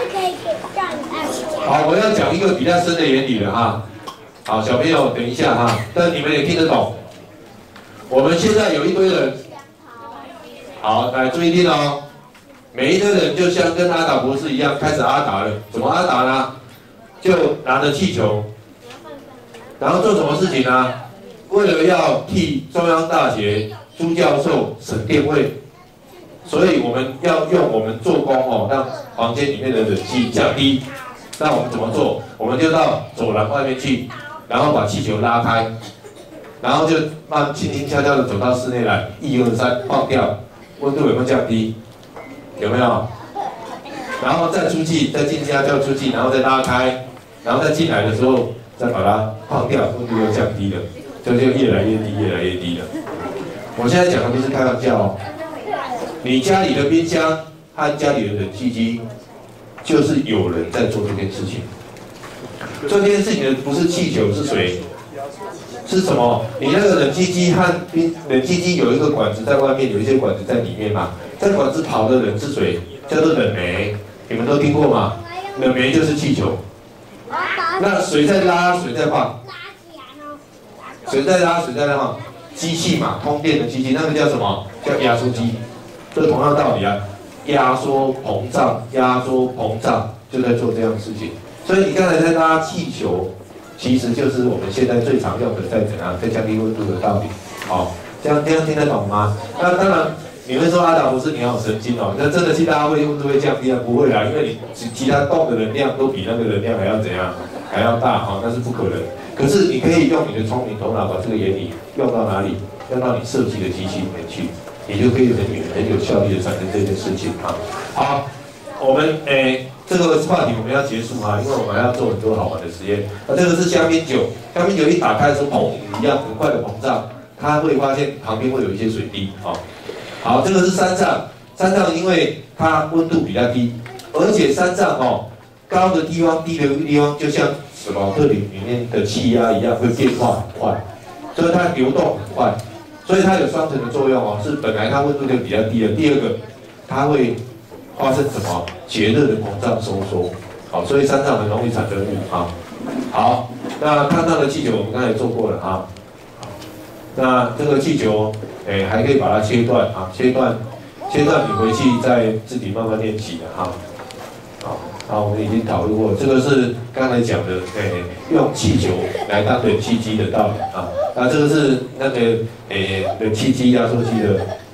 好，我要讲一个比较深的原理了哈。好，小朋友等一下哈，但你们也听得懂。我们现在有一堆人，好，来注意听哦。每一堆人就像跟阿达博士一样，开始阿达了。怎么阿达呢？就拿着气球，然后做什么事情呢？为了要替中央大学朱教授省电费，所以我们要用我们做工哦，让房间里面的冷气降低。那我们怎么做？我们就到走廊外面去，然后把气球拉开，然后就轻轻悄悄的走到室内来，1、2、3，放掉，温度有没有降低？有没有？然后再出去，再进家叫出去，然后再拉开，然后再进来的时候再把它放掉，温度又降低了。就越来越低，越来越低了。我现在讲的不是开玩笑哦。你家里的冰箱和家里的冷气机，就是有人在做这件事情。做这件事情的不是气球，是谁？是什么？你那个冷气机和冷气机有一个管子在外面，有一些管子在里面嘛。在管子跑的人是谁？叫做冷媒，你们都听过吗？冷媒就是气球。那水在拉，水在放。水在拉，水在放，机器嘛，通电的机器，那个叫什么？叫压缩机。这同样道理啊，压缩膨胀，压缩膨胀，就在做这样的事情。所以你刚才在拉气球，其实就是我们现在最常用的在怎样，在降低温度的道理。好，这样听得懂吗？那当然，你会说阿达博士你好神经哦，那真的去拉温度会降低啊？不会啦，因为你其他动的能量都比那个能量还要怎样，还要大哈，那是不可能。可是你可以用你的聪明头脑把这个原理用到哪里？用到你设计的机器里面去，你就可以很有效率的产生这件事情啊。好，我们这个话题我们要结束哈，因为我们还要做很多好玩的实验。这个是香槟酒，香槟酒一打开的时候，砰一样很快的膨胀，它会发现旁边会有一些水滴啊。好，这个是山上，山上因为它温度比较低，而且山上高的地方、低的地方就像保特瓶里面的气压一样，会变化很快，所以它流动很快，所以它有双层的作用哦。是本来它温度就比较低的，第二个它会发生什么节热的膨胀收缩，好，所以山上很容易产生雾啊。好，那看到的气球我们刚才做过了啊。那这个气球，还可以把它切断啊，切断你回去再自己慢慢练习的哈。好，我们已经讨论过，这个是刚才讲的，用气球来当冷气机的道理啊。那这个是那个冷气机、压缩机的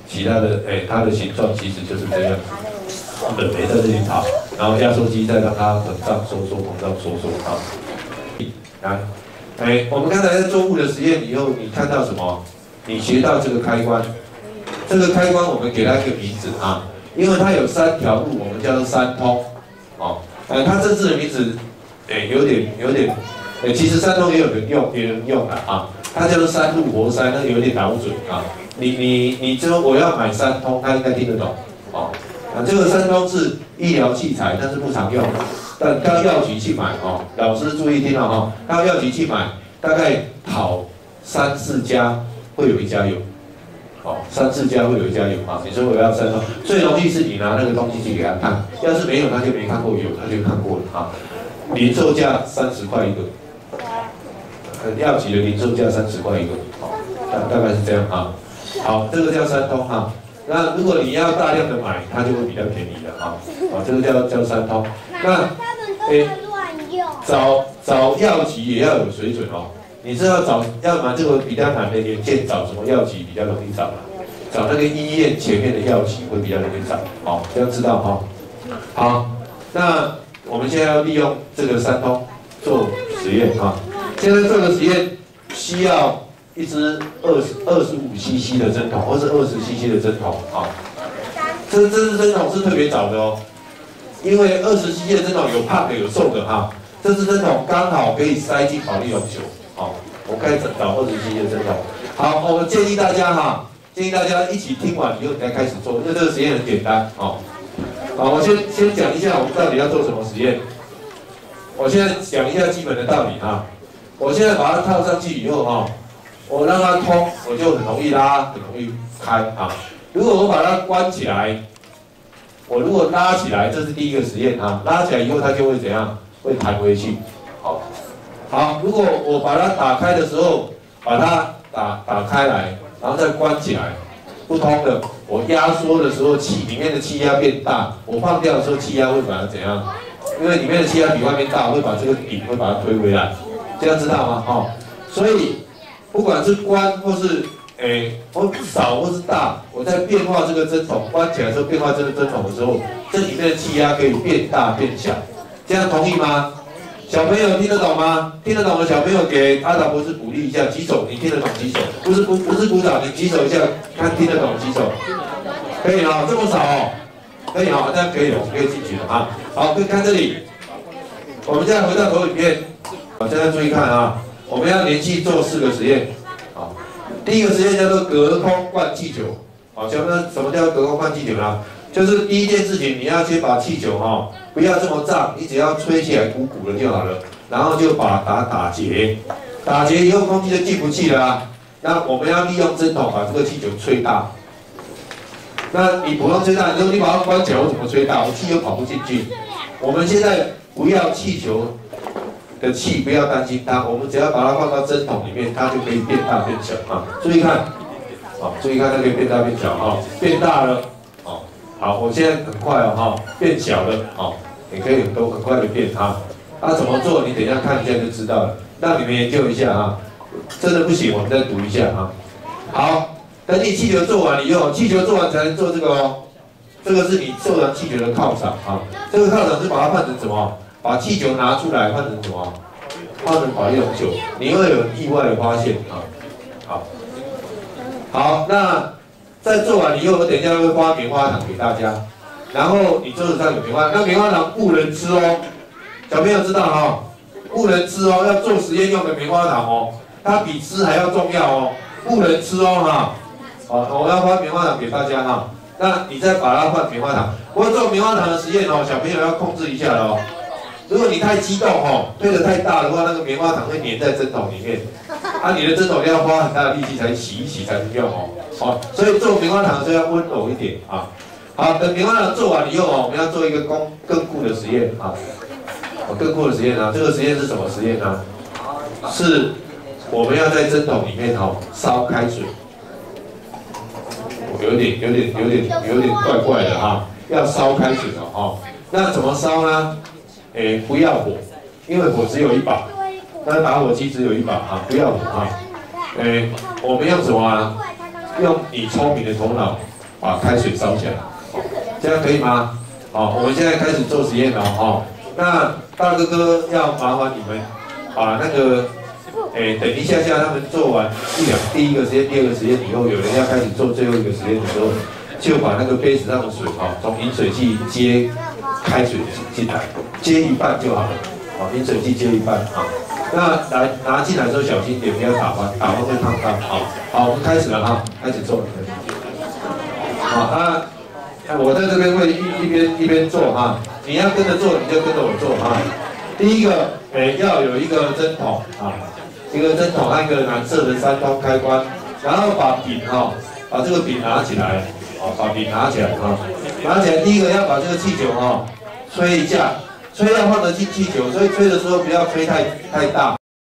其他的它的形状其实就是这样子，冷媒在这里跑，然后压缩机再让它膨胀收缩膨胀收缩啊。来，我们刚才在做物的实验以后，你看到什么？你学到这个开关，这个开关我们给它一个名字啊，因为它有3条路，我们叫做3通哦。它正式的名字，有点，其实3通也有人用的啊，它叫做3路活塞，那有点老准啊。你说我要买3通，他应该听得懂哦。这个3通是医疗器材，但是不常用，但到药局去买哦。老师注意听了哈，到药局去买，大概跑3、4家会有一家有，哦，3、4家会有一家有啊。你说我要3通，最容易是你拿那个东西去给他看，要是没有他就没看过，有他就看过了啊。零售价30块一个，药局的零售价30块一个，哦，大概是这样啊。好，这个叫3通哈。那如果你要大量的买，它就会比较便宜的哈。好，这个叫3通。那找药局也要有水准哦。你知道要买这个比较难的年鉴，找什么药局比较容易找吗？找那个医院前面的药局会比较容易找。好，这样知道哈。好，那我们现在要利用这个3通做实验哈。现在做的实验需要一支25cc 的针筒，或是20cc 的针筒啊。这支针筒是特别找的哦，因为20cc 的针筒有胖的有瘦的哈。这支针筒刚好可以塞进保利龙球，好，我开始找20cc 的针筒。好，我建议大家哈，一起听完以后再开始做，因为这个实验很简单哦。好，我先讲一下我们到底要做什么实验。我现在讲一下基本的道理哈。我现在把它套上去以后哈，我让它通，我就很容易拉，很容易开啊。如果我把它关起来，我如果拉起来，这是第一个实验啊，拉起来以后它就会怎样？会弹回去。好，如果我把它打开的时候，把它打开来，然后再关起来，不通的，我压缩的时候里面的气压变大，我放掉的时候气压会把它怎样？因为里面的气压比外面大，会把这个顶会把它推回来，这样知道吗？所以不管是关或是我少或是大，我在变化这个针筒关起来的时候，变化这个针筒的时候，这里面的气压可以变大变小，这样同意吗？小朋友听得懂吗？听得懂的小朋友给阿达博士鼓励一下，举手，你听得懂举手，不是鼓掌，你举手一下，看听得懂举手，可以这么少哦，可以这样可以了，可以进去了啊。好，可以看这里，我们现在回到投影片，现在注意看啊，我们要连续做4个实验，好，第一个实验叫做隔空灌气球，好，小朋友什么叫隔空灌气球呢？就是第一件事情，你要先把气球不要这么胀，你只要吹起来鼓鼓的就好了，然后就把它打结，打结以后空气就进不去了啊。那我们要利用针筒把这个气球吹大。那你普通吹大，你把它关起来，我怎么吹大？我气又跑不进去。我们现在不要气球的气，不要担心它，我们只要把它放到针筒里面，它就可以变大变小啊。注意看，注意看，它可以变大变小变大了。好，我现在很快变小了也可以很快的变它怎么做？你等一下看一下就知道了，让你们研究一下真的不行，我们再读一下好，等你气球做完以后，气球做完才能做这个这个是你做完气球的靠场这个靠场是把它换成什么？把气球拿出来换成什么？换成保利龙球，你会有意外的发现好，那。在做完以后，我等一下会发棉花糖给大家，然后你桌子上有棉花糖，那棉花糖不能吃小朋友知道不能吃要做实验用的棉花糖它比吃还要重要不能吃好，我要发棉花糖给大家那你再把它换棉花糖。不过做棉花糖的实验小朋友要控制一下了如果你太激动推得太大的话，那个棉花糖会粘在针筒里面，你的针筒要花很大的力气才洗一洗才能用所以做棉花糖的时候要温柔一点好，等棉花糖做完以后我们要做一个更酷的实验更酷的实验这个实验是什么实验呢？是我们要在针筒里面烧开水，有点怪怪的要烧开水那怎么烧呢？不要火，因为火只有1把，那打火机只有1把不要火我们用什么用你聪明的头脑把开水烧起来，这样可以吗？好，我们现在开始做实验了哈。那大哥哥要麻烦你们把那个，等一下他们做完第一个实验、第二个实验以后，有人要开始做最后一个实验的时候，就把那个杯子上的水从饮水器接开水进来，接一半就好了。饮水器接一半啊。那拿进来的时候小心点，不要打翻，打翻会烫到。好，我们开始了哈，开始做。好我在这边会一边做哈，你要跟着做你就跟着我做哈。第一个，要有一个针筒啊，一个针筒和一个蓝色的3通开关，然后把饼把这个饼拿起来，把饼拿起来拿起来。第一个要把这个气球吹一下，吹要放得进气球，所以吹的时候不要吹太大，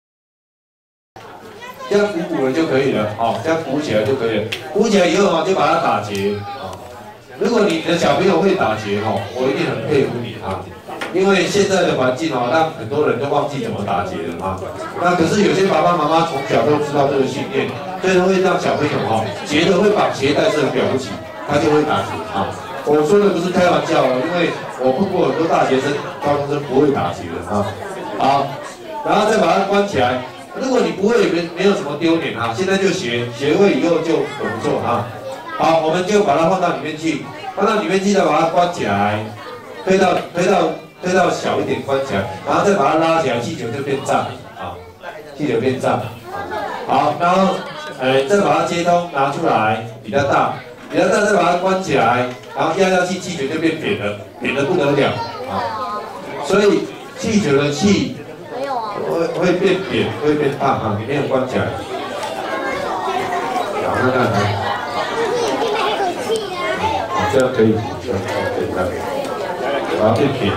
这样鼓了就可以了，这样鼓起来就可以了。鼓起来以后就把它打结。如果你的小朋友会打结我一定很佩服你因为现在的环境让很多人都忘记怎么打结了那可是有些爸爸妈妈从小都知道这个训练，所以他会让小朋友结的会绑鞋带是很了不起，他就会打结我说的不是开玩笑因为我碰过很多大学生、高中生不会打结的好，然后再把它关起来。如果你不会没有什么丢脸现在就学会以后就怎么做好，我们就把它放到里面去，再把它关起来，推到小一点关起来，然后再把它拉起来，气球就变胀气球变胀好，然后再把它接通拿出来，比较大再把它关起来，然后压下去，气球就变扁了，扁得不得了所以气球的气会变扁，会变大你没有关起来，好，看。这样可以，把它变扁，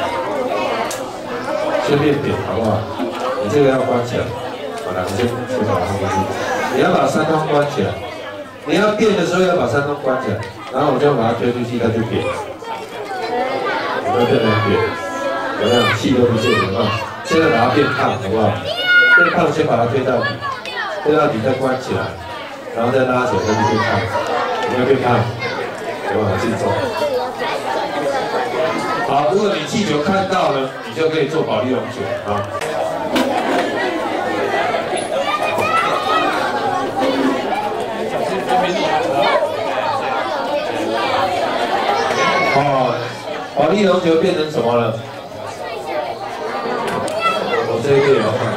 先变扁，好不好？你这个要关起来，好了，你先把它关起来。你要把3通关起来，你要变的时候要把3通关起来，然后我就把它推出去，它就扁，有没有变成扁？有没有气都不见了现在把它变烫，好不好？变烫先把它推到底再关起来，然后再拉起来，它就变烫，有没有变烫？自己做。好，如果你气球看到了，你就可以做保利龙球保利龙球变成什么了？我这一个也要看。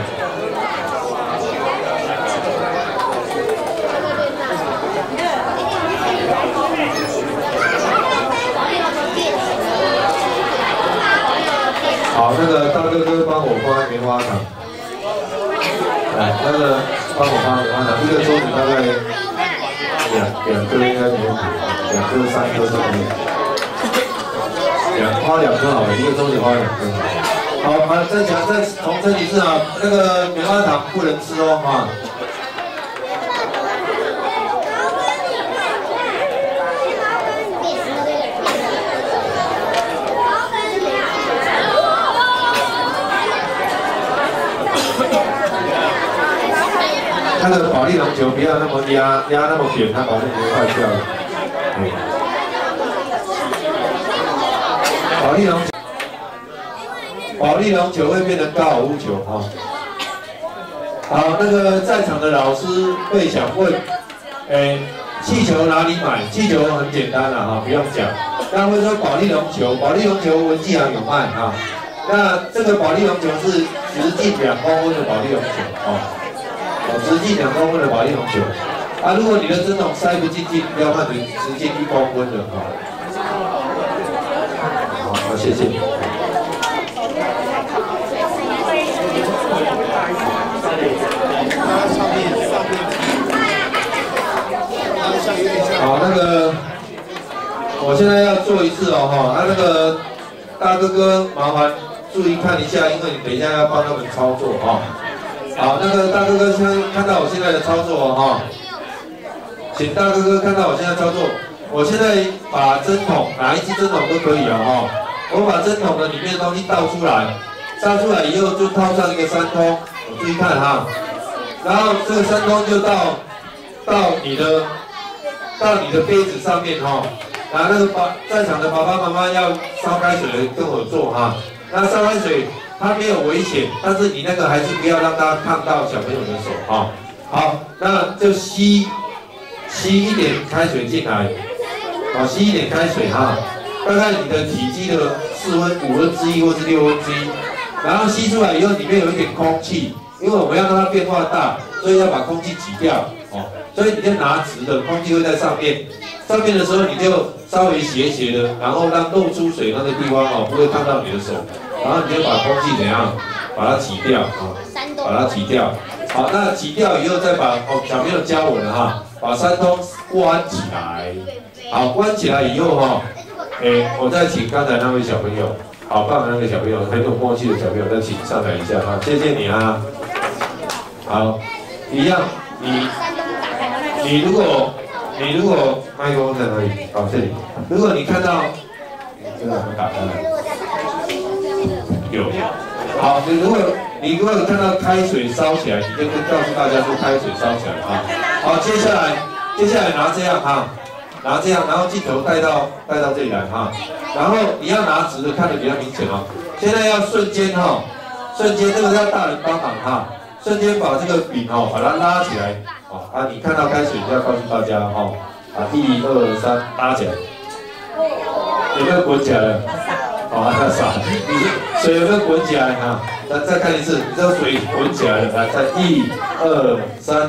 好，那个大哥哥帮我放棉花糖，那个帮我放棉花糖，一个桌子大概两个应该没问题，2个3个都可以，花2颗好了，一个桌子花2颗。好，再重申一次那个棉花糖不能吃那个保利龙球不要那么压那么扁，它保证不会坏掉了。保利龙球会变成高尔夫球好，那个在场的老师会想问，气球哪里买？气球很简单不用讲。那会说保利龙球文具行有卖那这个保利龙球是直径2公分的保利龙球直径2公分的保利龙球如果你的针筒塞不进去，不要换成直径1公分的好，谢谢。好，那个我现在要做一次那个大哥哥麻烦注意看一下，因为你等一下要帮他们操作好，那个大哥哥看到我现在的操作请大哥哥看到我现在操作。我现在把针筒，哪一支针筒都可以我把针筒的里面的东西倒出来以后就套上一个3通，我注意看然后这个3通就到你的到你的杯子上面哈。那个在场的爸爸妈妈要烧开水的跟我做哈。那烧开水它没有危险，但是你那个还是不要让它烫到小朋友的手哈。好，那就吸一点开水进来，好，吸一点开水哈。大概你的体积的1/4或是1/6，然后吸出来以后里面有一点空气，因为我们要让它变化大，所以要把空气挤掉哦。所以你就拿直的，空气会在上面。上面的时候你就稍微斜的，然后让漏出水那个地方哦不会烫到你的手，然后你就把空气怎样把它挤掉啊，把它挤掉。好，那挤掉以后再把小朋友教我了哈，把3通关起来。好，关起来以后哈，我再请刚才那位小朋友，好棒的那个小朋友，很有默契的小朋友，再请上来一下哈，谢谢你啊。好，一样，你如果麦克风在哪里？好，这里。如果你看到这个我们打开来，有。好，你如果有看到开水烧起来，你就会告诉大家说开水烧起来啊。好，接下来拿这样哈，拿这样，然后镜头带到这里来哈。然后你要拿直的，看得比较明显哦。现在要瞬间哈，这个要大人帮忙哈，瞬间把这个饼哦，把它拉起来。啊，你看到开水就要告诉大家哈，啊，1、2、3，拉起来，有没有滚起来了？好，那傻，你水有没有滚起来哈？再看一次，你这个水滚起来了，来，再1、2、3，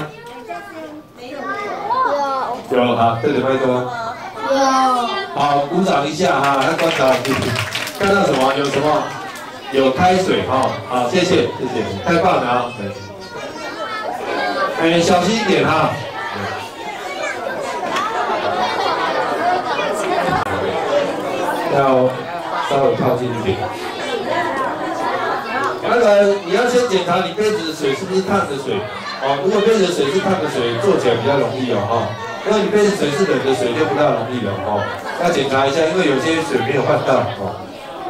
有，好，对着麦克风，有，好，鼓掌一下哈，来观察，看到什么？有什么？有开水哈，好，谢谢，太棒了啊！小心一点哈。要稍微靠近一点。那个你要先检查你杯子的水是不是烫的水哦。如果杯子的水是烫的水，做起来比较容易哦哈。如果你杯子水是冷的水，就不大容易了哦。要检查一下，因为有些水没有换到哦。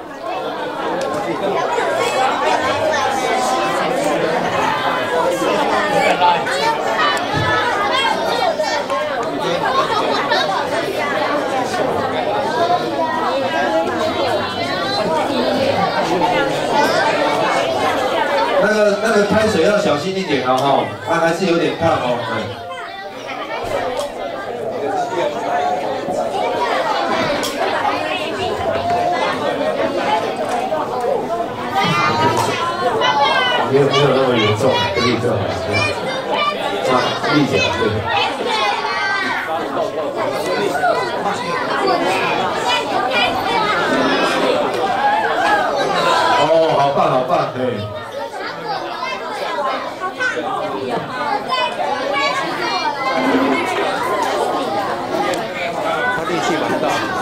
那个开水要小心一点哦哈，它还是有点烫哦。没有那么严重，可以这样啊，立起来对。哦，好棒，对。他力气蛮大的。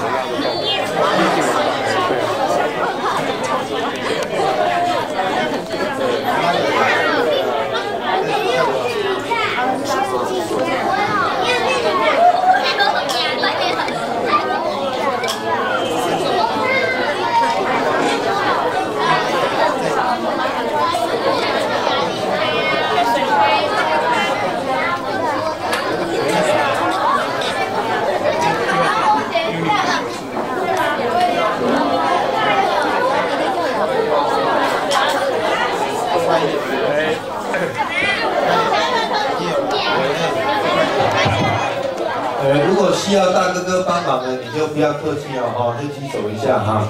如果需要大哥哥帮忙的，你就不要客气哦，哈，就举手一下哈。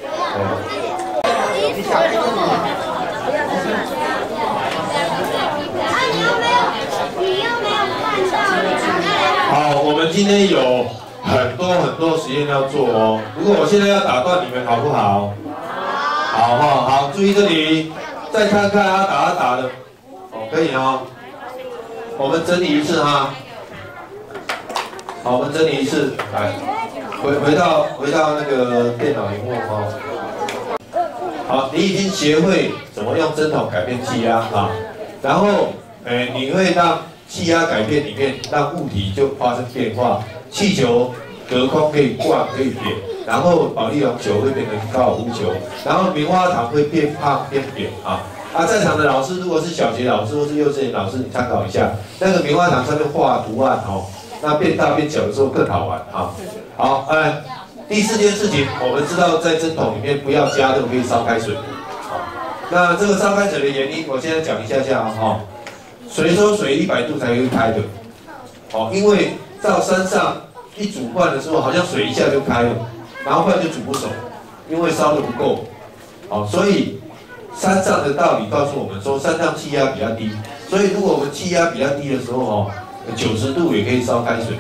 好，我们今天有很多实验要做哦。如果我现在要打断你们，好不好？好哈，好，注意这里，再看看他打的，哦，可以哦。我们整理一次哈。好，我们整理一次，来，回到那个电脑屏幕哈。好，你已经学会怎么用针筒改变气压啊，然后，你会让气压改变里面，让物体就发生变化，气球隔空可以灌可以扁，然后保丽龙球会变成高尔夫球，然后棉花糖会变胖变扁啊。在场的老师如果是小学老师或是幼稚园老师，你参考一下，那个棉花糖上面画图案哦。 那变大变小的时候更好玩啊。好，第4件事情，我们知道在针筒里面不要加热，可以烧开水。那这个烧开水的原因，我现在讲一下啊。水说水100度才会开的，因为到山上一煮饭的时候，好像水一下就开了，然后饭就煮不熟，因为烧的不够。所以山上的道理告诉我们说，山上气压比较低，所以如果我们气压比较低的时候，90度也可以烧开水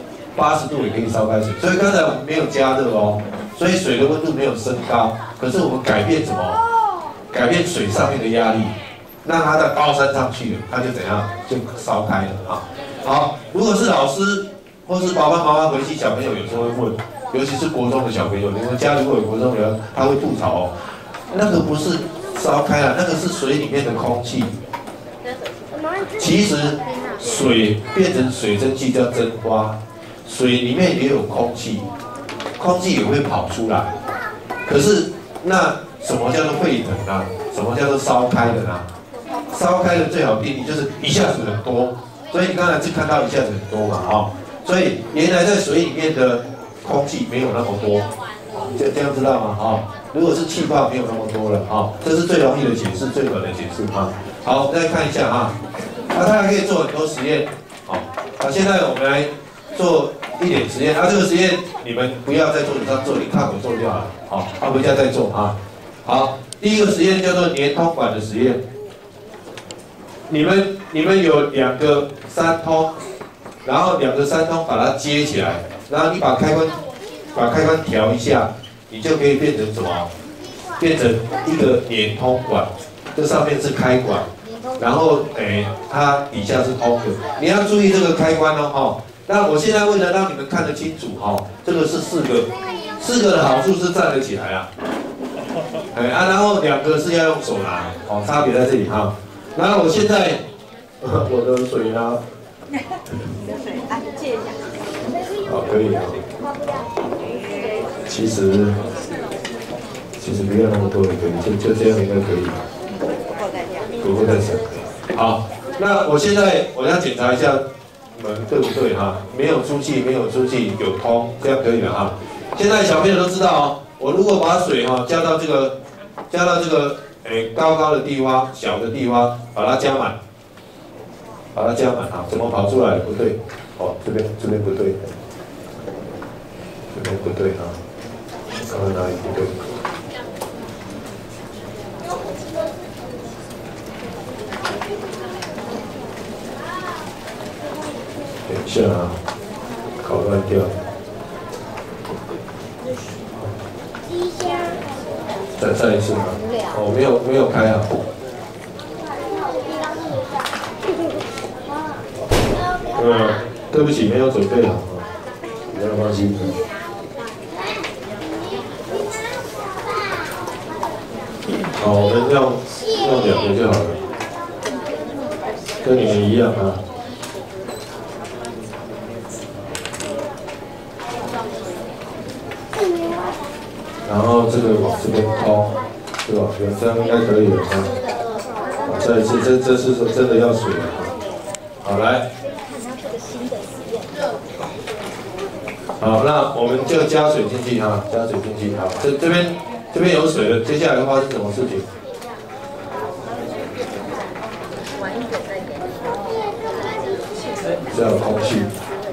，80度也可以烧开水。所以刚才我们没有加热所以水的温度没有升高，可是我们改变什么？改变水上面的压力。让它到高山上去了，它就怎样就烧开了啊！好，如果是老师或是爸爸妈妈回去，小朋友有时候会问，尤其是国中的小朋友，你们家如果有国中人，他会吐槽那个不是烧开了，那个是水里面的空气。其实水变成水蒸气叫蒸发，水里面也有空气，空气也会跑出来。可是那什么叫做沸腾呢？什么叫做烧开的呢？烧开的最好定义就是一下子很多，所以你刚才是看到一下子很多嘛，所以原来在水里面的空气没有那么多，这样知道吗？如果是气泡没有那么多了，这是最容易的解释，最短的解释啊。好，我们再看一下它还可以做很多实验，现在我们来做一点实验，这个实验你们不要在桌子上做，你看我做就好了，回家再做好，第一个实验叫做连通管的实验。你们有2个3通，然后2个3通把它接起来，然后你把开关调一下，你就可以变成什么？变成一个连通管，这上面是开管，然后它底下是通的。你要注意这个开关那我现在为了让你们看得清楚这个是4个的好处是站得起来然后2个是要用手拿，差别在这里然后我现在我的水呢？ 你的水，借一下。 可以其实不要那么多也可以，就这样应该可以。不够再少。好，那我现在我要检查一下门对不对没有出气，有通，这样可以了现在小朋友都知道我如果把水加到这个高高的地方、小的地方，把它加满，怎么跑出来？不对，这边不对，这边不对刚刚哪里不对？等一下搞乱掉。再一次没有开对不起，没有准备好没有关系。我们用2个就好了，跟你们一样然后这个往这边通，对吧？这样应该可以了再一次，这是真的要水了好，来。好，那我们就加水进去加水进去这边有水了，接下来会发生什么事情？只要有空气。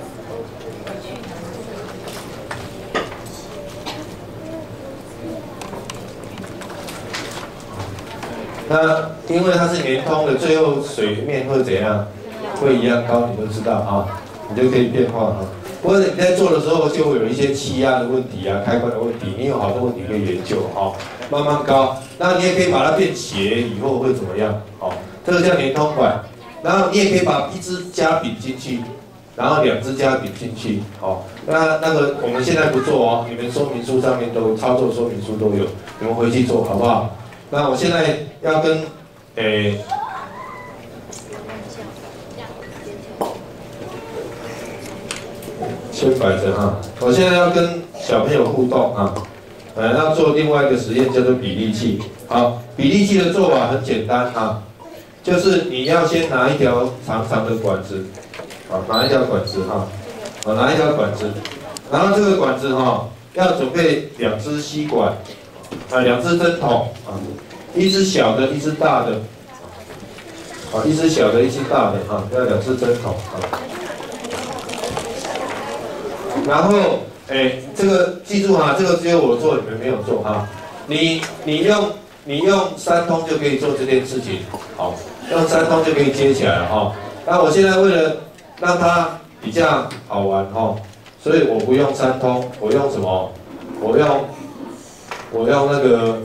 那因为它是连通的，最后水面会怎样？会一样高，你都知道你就可以变化不过你在做的时候就会有一些气压的问题开关的问题，你有好多问题可以研究慢慢高。那你也可以把它变斜，以后会怎么样？这个叫连通管。然后你也可以把1支加柄进去，然后2支加柄进去那个我们现在不做你们说明书上面都操作说明书都有，你们回去做好不好？那我现在要跟先摆着我现在要跟小朋友互动要做另外一个实验叫做比例器。好，比例器的做法很简单就是你要先拿一条长长的管子，拿一条管子拿一条管子，然后这个管子要准备2支吸管，2支针筒一支小的，一支大的，一支小的，一支大的要2支针筒然后这个记住这个只有我做，你们没有做你用3通就可以做这件事情，用3通就可以接起来了那我现在为了让它比较好玩所以我不用3通，我用什么？我用那个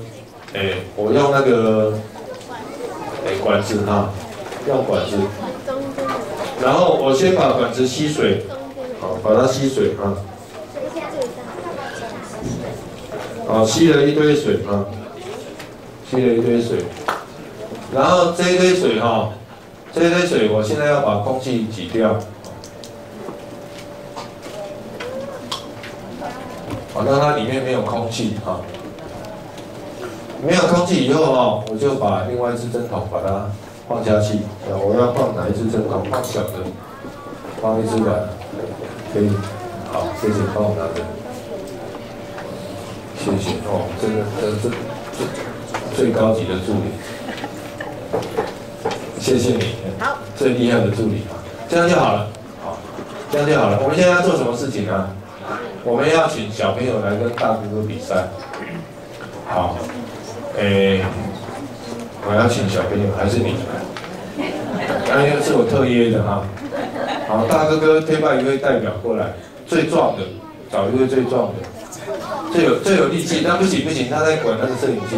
管子用管子，然后我先把管子吸水，把它吸水吸了一堆水吸了一堆水，然后这一堆水我现在要把空气挤掉，让它里面没有空气没有空气以后我就把另外一支针筒把它放下去。我要放哪一支针筒？放小的，放一支吧，可以。好，谢谢，帮我拿着。谢谢真的这最高级的助理，谢谢你， 好， 最厉害的助理这样就好了，这样就好了。我们现在要做什么事情呢？我们要请小朋友来跟大哥哥比赛。好，我要请小朋友，还是你来？那个是我特约的好，大哥哥推派一位代表过来，最壮的，找一位最壮的。最有力气，但不行，他在管那个摄影机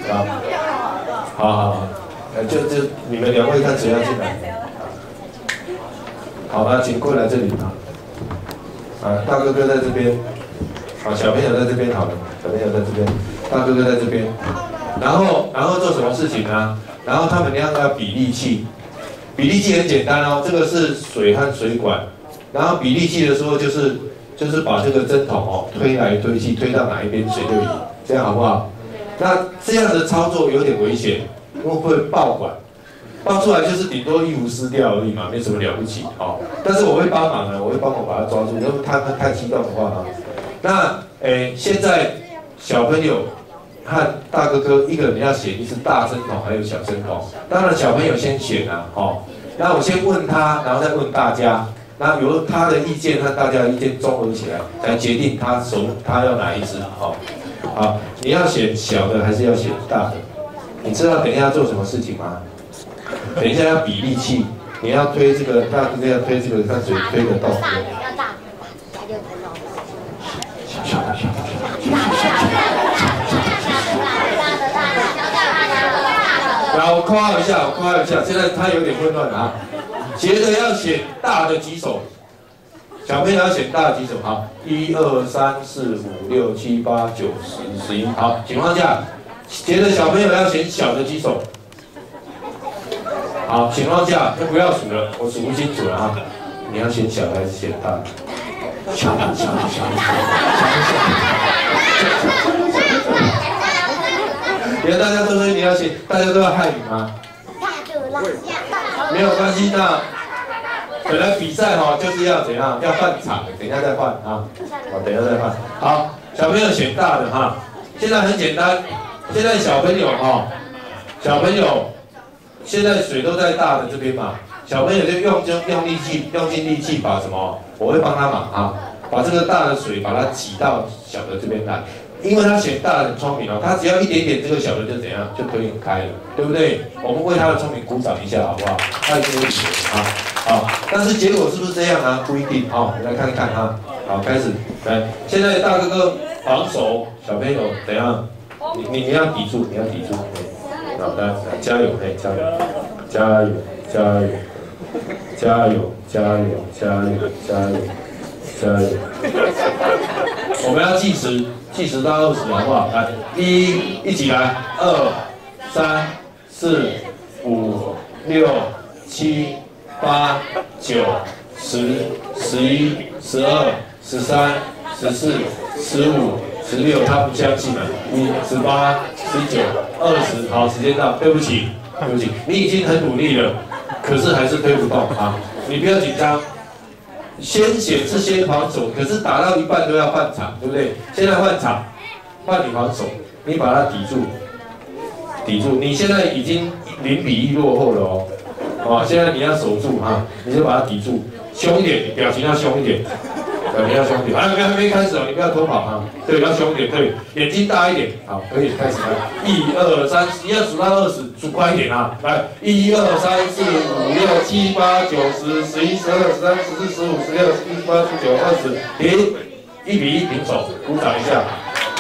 好，就你们2位看谁要进来。好，请过来这里大哥哥在这边，小朋友在这边好了，小朋友在这边，大哥哥在这边，然后做什么事情呢？然后他们要比力气，比力气很简单这个是水和水管，然后比力气的时候就是把这个针筒推来推去，推到哪一边水就移，这样好不好？那这样的操作有点危险，因为会爆管，爆出来就是顶多衣服湿掉而已嘛，没什么了不起但是我会帮忙我会帮我把它抓住，因为他太激动的话那现在小朋友和大哥哥一个人要选一支大针筒还有小针筒，当然小朋友先选那我先问他，然后再问大家。那由他的意见和大家的意见综合起来，来决定他要哪一支好，你要选小的还是要选大的？你知道等一下要做什么事情吗？等一下要比力气，你要推这个，大哥哥要推这个，看谁推得动。来，我括号一下，现在他有点混乱觉得要选大的举手，小朋友要选大的举手。好，1、2、3、4、5、6、7、8、9、10、11。好，情况下，觉得小朋友要选小的举手。好，情况下就不要数了，我数不清楚了你要选小的还是选大的？小。原来大家都说你要选，大家都要害你吗？没有关系，那本来比赛就是要怎样？要换场，等一下再换等一下再换。好，小朋友选大的现在很简单，现在小朋友现在水都在大的这边嘛，小朋友就用尽力气把什么？我会帮他忙把这个大的水把它挤到小的这边来。因为他选大的很聪明他只要一点点这个小的就怎样，就推开了，对不对？我们为他的聪明鼓掌一下，好不好？他已经有理了好，但是结果是不是这样不一定你来看看好，开始来，现在大哥哥防守，小朋友怎样？你要抵住，好，来加油，我们要计时到20，好不好？来，1，一起来，2、3、4、5、6、7、8、9、10、11、12、13、14、15、16，他不相信了，18、19、20，好，时间到，对不起，你已经很努力了，可是还是推不动你不要紧张。 先显示先防守，可是打到一半都要换场，对不对？现在换场，换你防守，你把它抵住，抵住。你现在已经0-1落后了哦，哦，现在你要守住哈，你就把它抵住，凶一点，你表情要凶一点。你要凶一点，还没开始哦，你不要偷跑哈。对，要凶一点，对，眼睛大一点，好，可以开始了。1、2、3，你要数到20，数快一点啊！来，1、2、3、4、5、6、7、8、9、10、11、12、13、14、15、16、17、18、19、20，停，1-1平手，鼓掌一下。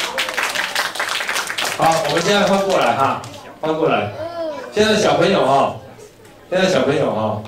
好，我们现在换过来哈，换过来。现在小朋友哈，现在小朋友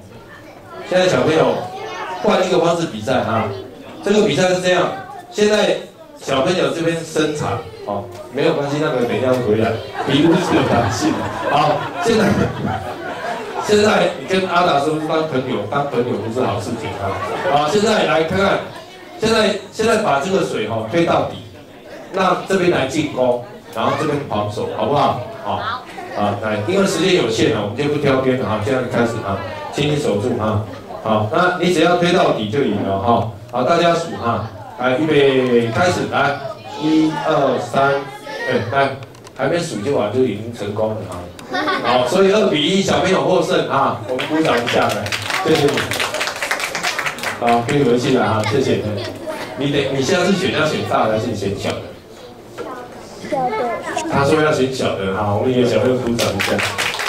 换一个方式比赛哈。这个比赛是这样，现在小朋友这边伸长，哦，没有关系，那个等一下会回来，皮肤是有弹性的。好，现在你跟阿达师傅当朋友不是好事情啊。好，现在来看看，现在把这个水哈推到底，那这边来进攻，然后这边防守，好不好？好，好，来，因为时间有限啊，我们就不挑边了哈，现在开始啊，请你守住哈。好，那你只要推到底就赢了哈。好，大家数哈，来，预备，开始，来，1、2、3，来，还没数就完就已经成功了哈。好，所以2-1，小朋友获胜啊，我们鼓掌一下来，谢谢你。好，可以回去了哈，谢谢你。你下次选要选大的还是选小的？ 小的。 他说要选小的哈，我们也小朋友鼓掌一下。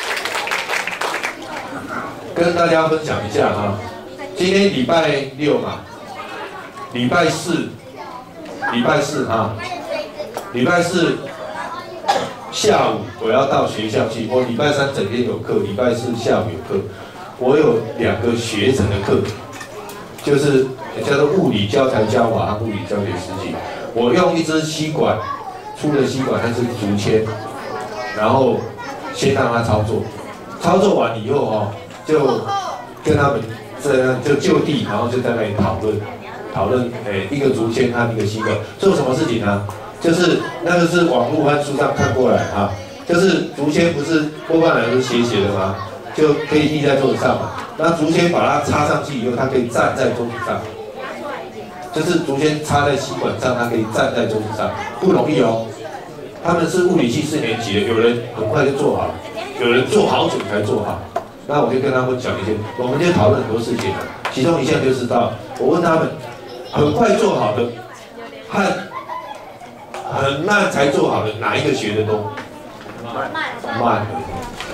跟大家分享一下哈，今天礼拜6嘛。礼拜四哈，礼拜四下午我要到学校去，我礼拜3整天有课，礼拜4下午有课。我有2个学程的课，就是叫做物理教材教法和物理教学实际。我用一支吸管，粗的吸管，它是竹签，然后先让它操作，操作完以后哈，就跟他们这样就就地，然后就在那里讨论，一个竹签和一个吸管做什么事情呢？就是那个是网络和书上看过来啊，就是竹签不是多半来都是斜斜的吗？就可以立在桌子上嘛。那竹签把它插上去以后，它可以站在桌子上。就是竹签插在吸管上，它可以站在桌子上，不容易哦。他们是物理系4年级的，有人很快就做好了，有人做好久才做好。那我就跟他们讲一些，我们就讨论很多事情了。其中一项就知道，我问他们。很快做好的和很慢才做好的，哪一个学的多？慢的。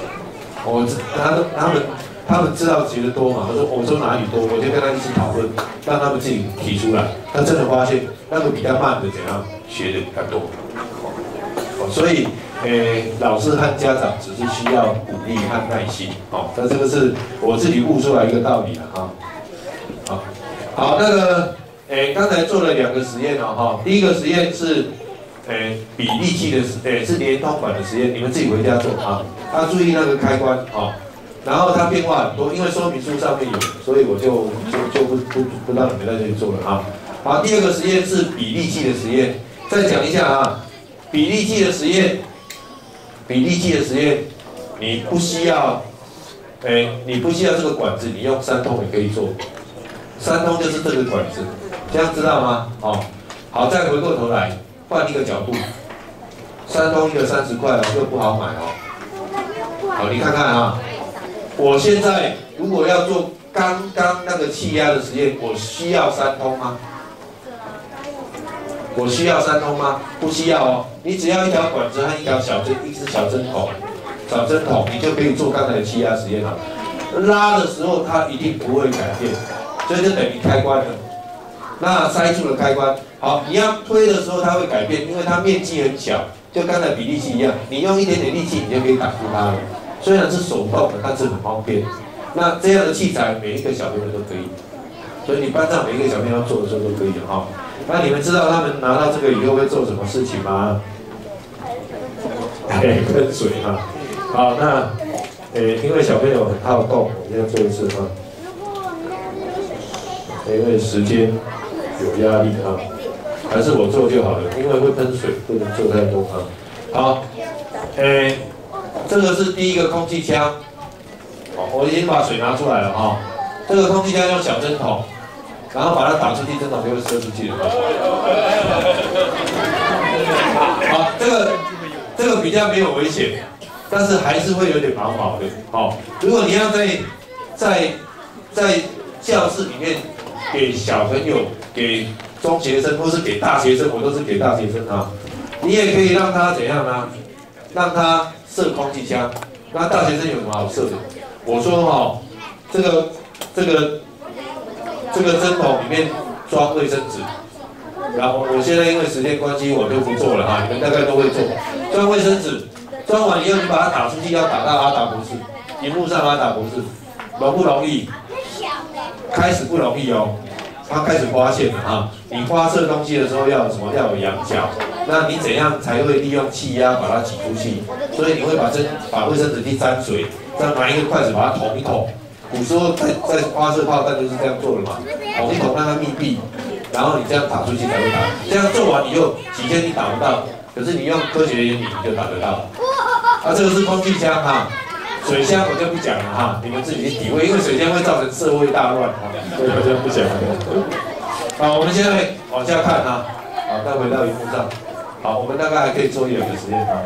他们知道学的多嘛？我说哪里多，我就跟他一起讨论，让他们自己提出来。他真的发现那个比较慢的怎样学的比较多。所以老师和家长只是需要鼓励和耐心。哦，那这个是我自己悟出来一个道理了哈。好，那个。刚才做了2个实验哦，哈，第一个实验是，比例计的是联通版的实验，你们自己回家做啊。注意那个开关哦，然后它变化很多，因为说明书上面有，所以我就不让你们再去做了啊。好，第2个实验是比例计的实验，再讲一下啊，比例计的实验，你不需要这个管子，你用3通也可以做，3通就是这个管子。这样知道吗？哦，好，再回过头来换一个角度，3通一个30块哦，这个不好买哦。好，你看看啊，我现在如果要做刚刚那个气压的实验，我需要3通吗？我需要3通吗？不需要哦，你只要一条管子和一支小针筒，你就可以做刚才的气压实验了。拉的时候它一定不会改变，所以就等于开关了。那塞住了开关，好，你要推的时候它会改变，因为它面积很小，就刚才比例计一样，你用一点点力气，你就可以挡住它了。虽然是手动的，但是很方便。那这样的器材每一个小朋友都可以，所以你班上每一个小朋友要做的时候都可以的哈。那你们知道他们拿到这个以后会做什么事情吗？喷水哈。好，那因为小朋友很好动，我们要做一次哈。因为时间有压力啊，还是我做就好了，因为会喷水，不能做太多啊。好，这个是第一个空气枪，我已经把水拿出来了哈。这个空气枪用小针筒， 然后把它打出去，针筒就会射出去了。好，这个比较没有危险，但是还是会有点毛毛的。好，如果你要在教室里面给小朋友、给中学生或是给大学生，我都是给大学生啊。你也可以让他怎样呢？让他射空气枪。那大学生有什么好射的？我说哦，这个针筒里面装卫生纸。然后我现在因为时间关系，我就不做了哈，你们大概都会做。装卫生纸，装完以后你把它打出去，要打到阿达博士，荧幕上阿达博士，容不容易？开始不容易哦，他开始发现了哈。你发射东西的时候要有什么？要有仰角。那你怎样才会利用气压把它挤出去？所以你会把卫生纸去沾水，再拿一个筷子把它捅一捅。古时候在发射炮弹就是这样做的嘛，捅一捅让它密闭。然后你这样打出去才会打，这样做完以后几天你打不到，可是你用科学原理你就打得到。啊，这个是空气枪哈，水枪我就不讲了哈，你们自己去体会，因为水枪会造成社会大乱哈，所以我就不讲了。好，我们现在往下看哈，好，再回到荧幕上。好，我们大概还可以做1、2个实验哈。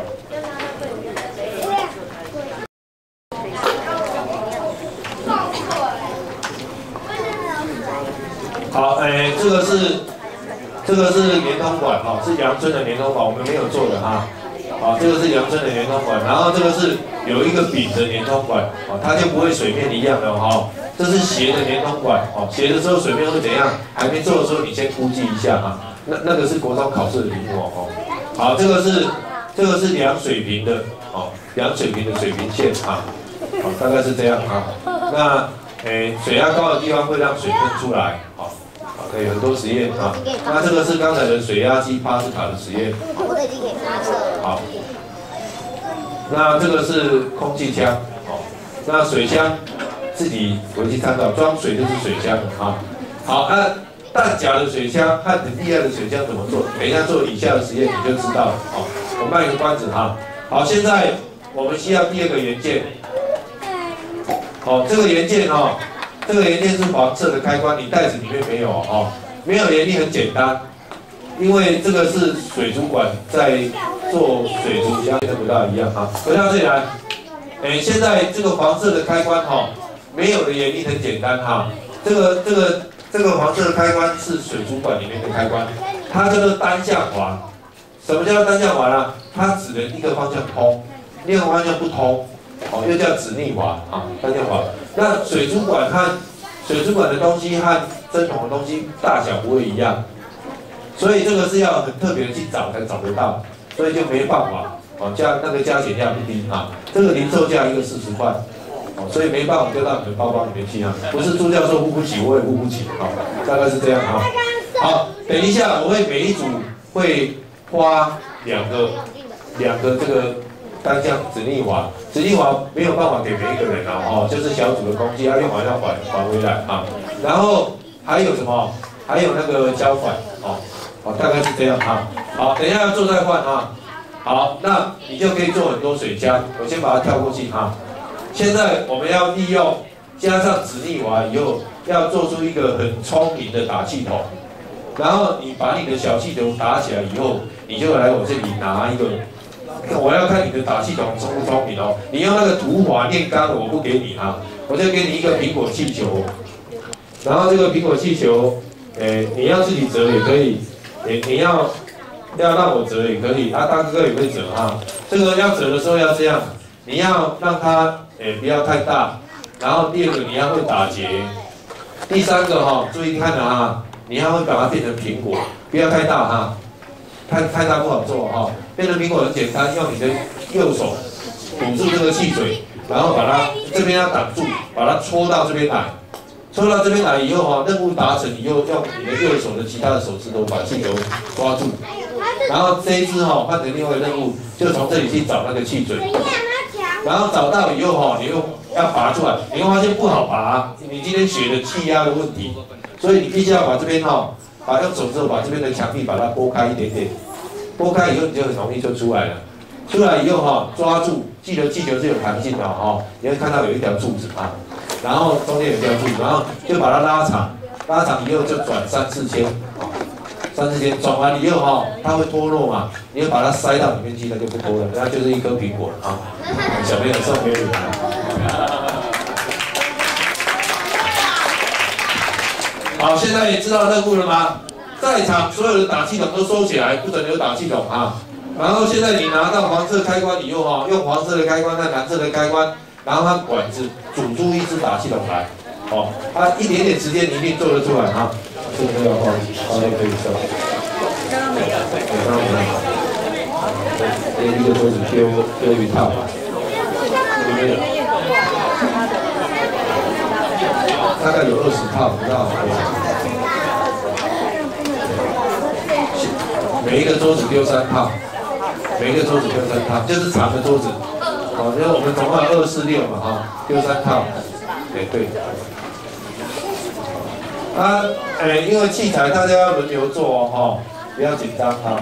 好，这个是连通管哈，是阳春的连通管，我们没有做的哈。好，这个是阳春的连通管，然后这个是有一个柄的连通管，哦，它就不会水面一样的哈。这是斜的连通管，哦，斜的时候水面会怎样？还没做的时候你先估计一下哈。那个是国中考试的题目哦。好，这个是量水平的，哦，量水平的水平线哈。好，大概是这样哈。那水压高的地方会让水喷出来，好。可以很多实验啊。那这个是刚才的水压机帕斯卡的实验。 我的已经给发射了。 好。那这个是空气枪，好。那水枪自己回去参考，装水就是水枪啊。好，那弹夹的水枪和很厉害的水枪怎么做？等一下做以下的实验你就知道了。好，我卖个关子哈。好，现在我们需要第2个元件。好，这个元件哈。这个元件是黄色的开关，你袋子里面没有哦，没有原理很简单，因为这个是水族馆在做水族箱，跟不大一样哈。回到这里来，现在这个黄色的开关哈，没有的原理很简单哈。这个黄色的开关是水族馆里面的开关，它叫做单向滑。什么叫做单向滑呢？它只能一个方向通，另一个方向不通。哦，又叫直逆滑啊，单向滑。那水族馆的东西和针筒的东西大小不会一样，所以这个是要很特别的去找才找得到，所以就没办法哦，那个加减价不低啊，这个零售价一个40块，哦，所以没办法丢到你的包包里面去啊，不是朱教授付不起，我也付不起啊，大概是这样啊。好，等一下我会每一组会花两个这个。单向直逆滑没有办法给每一个人哦，就是小组的攻击，要用完要还回来啊。然后还有什么？还有那个交换哦，大概是这样啊。好，等一下要做再换啊。好，那你就可以做很多水枪，我先把它跳过去啊。现在我们要利用加上直逆滑以后，要做出一个很聪明的打气筒。然后你把你的小气球打起来以后，你就来我这里拿一个。我要看你的打气筒聪不聪明哦。你用那个土法炼钢的，我不给你哈，我就给你一个苹果气球。然后这个苹果气球，你要自己折也可以，你要让我折也可以，大哥哥也会折哈。这个要折的时候要这样，你要让它不要太大，然后第2个你要会打结，第3个哈，注意看了哈，你要会把它变成苹果，不要太大哈。太大不好做哈，变成苹果很简单，用你的右手堵住这个气嘴，然后把它这边要挡住，把它戳到这边来，戳到这边来以后哈，任务达成以后，用你的右手的其他的手指头把气球抓住，然后这一支哈换成另外一个任务，就从这里去找那个气嘴，然后找到以后哈，你又要拔出来，你会发现不好拔，你今天学的气压的问题，所以你必须要把这边哈。用手指头把这边的墙壁把它拨开一点点，拨开以后你就很容易就出来了。出来以后哈，抓住，记得气球是有弹性的哈，你会看到有一条柱子啊，然后中间有一条柱子，然后就把它拉长， 拉长以后就转3、4千，好，3、4千转完以后哈，它会脱落嘛，你要把它塞到里面去，它就不脱了，它就是一颗苹果啊。小朋友送给你们。好，现在知道任务了吗？在场所有的打气筒都收起来，不准有打气筒啊。然后现在你拿到黄色开关以后哈，用黄色的开关和蓝色的开关，然后它管子组出一支打气筒来。哦，一点点时间你一定做得出来哈。这个要放就可以收。 刚刚没有。 刚刚没有。一个桌子丢一套吧。没有。大概有20套，不到。每一个桌子丢3套，每一个桌子丢3套，就是长的桌子。哦，因为我们总共有246嘛，哈，丢3套。对。因为器材大家要轮流做哦，哈，不要紧张哈。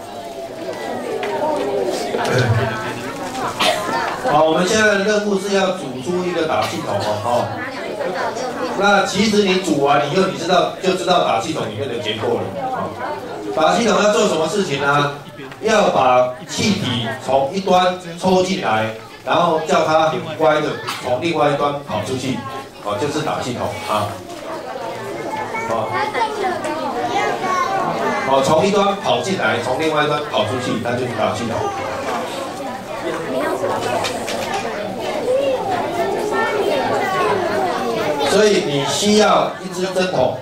好，我们现在的任务是要组出一个打气筒哦，那其实你煮完以后，你就知道打气筒里面的结构了。打气筒要做什么事情呢？要把气体从一端抽进来，然后叫它很乖的从另外一端跑出去，哦，就是打气筒啊。哦，从一端跑进来，从另外一端跑出去，它就是打气筒。所以你需要一支针筒，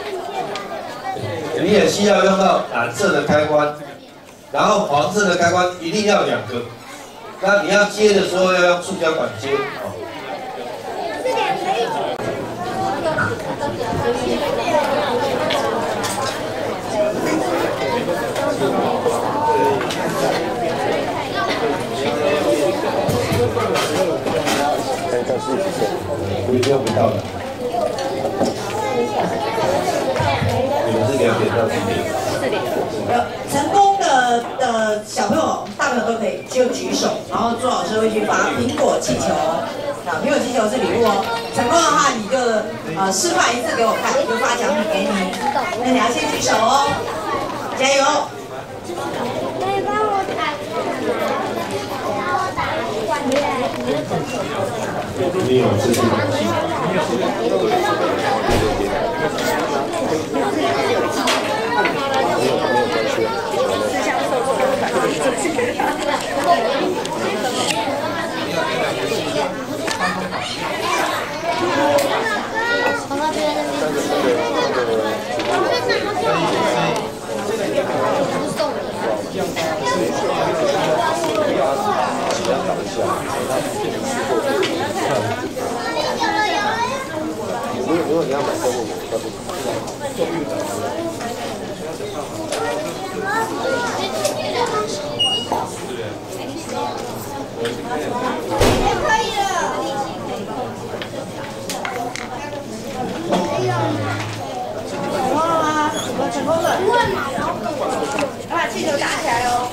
你也需要用到蓝色的开关，然后黄色的开关一定要2个。那你要接的时候要用塑胶管接。不一定用不到的。你们是2点到几点？ 成功的小朋友，大朋友都可以就举手，然后朱老师会去发苹果气球。苹果气球是礼物哦。成功的话，你就示范一次给我看，就发奖品给你。那你要先举手哦，加油！ 可以帮我打。 你有自信吗？如果你要买这个， 成功了！把气球打起来哦！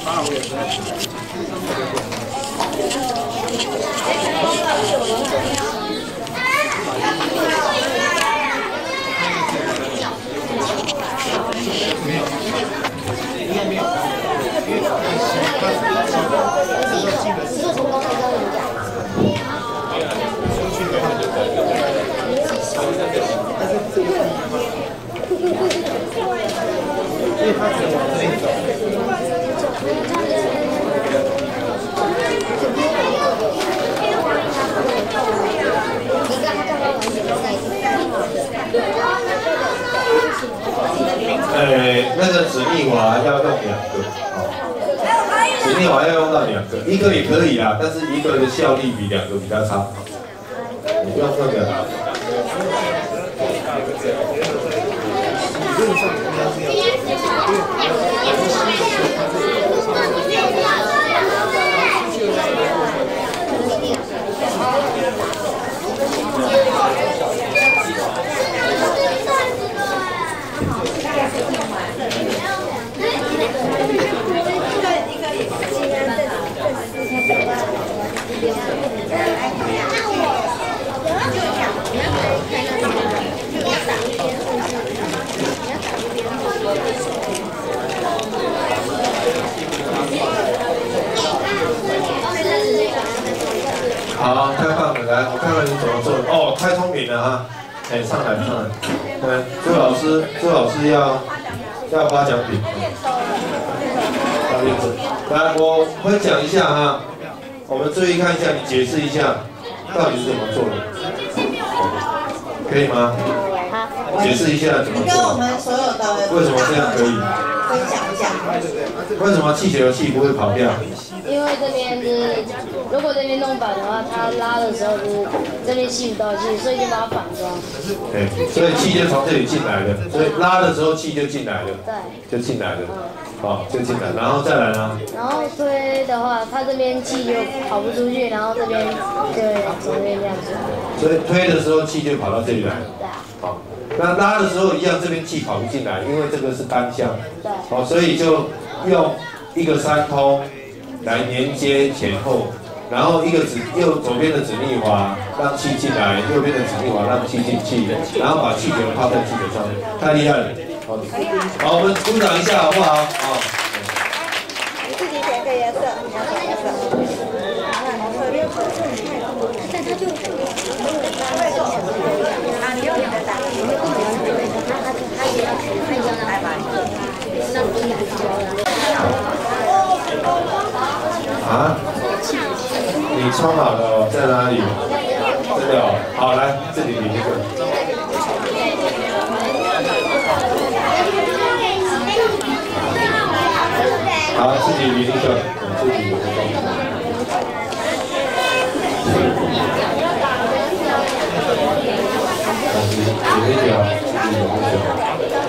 那个纸密瓦要用2个，纸密瓦要用到2个，1个也可以啦，但是1个的效率比2个比较差。你不用用2个。 好，太棒了，来，我看看你怎么做。哦，太聪明了哈！哎，上来。朱老师要发奖品。来，我分享一下哈，我们注意看一下，你解释一下到底是怎么做的，可以吗？解释一下怎么做。 跟我们所有的为什么这样可以？ 分享一下。 为什么气球的气不会跑掉？ 因为这边是，如果这边弄反的话，它拉的时候是这边吸不到气，所以就把它反装。 对，所以气就从这里进来了，所以拉的时候气就进来了。 对， 就进来了。好，就进来，然后再来呢？ 然后推的话，它这边气就跑不出去，然后这边就从这边这样子。 所以推的时候气就跑到这里来了。 对啊。 好，那拉的时候一样，这边气跑不进来，因为这个是单向。 对。 好，所以就用一个三通来连接前后，然后一个左边的指力滑让气进来，右边的指力滑让气进去，然后把气球泡在气球上面，太厉害了。好，我们鼓掌一下好不好？好。 你自己选个颜色，你要选颜色。你用你的打。 啊？你穿好了哦，在哪里？真的哦。好，来这里领一个。好，自己领一个，自己领一个。领一条，自己领一条。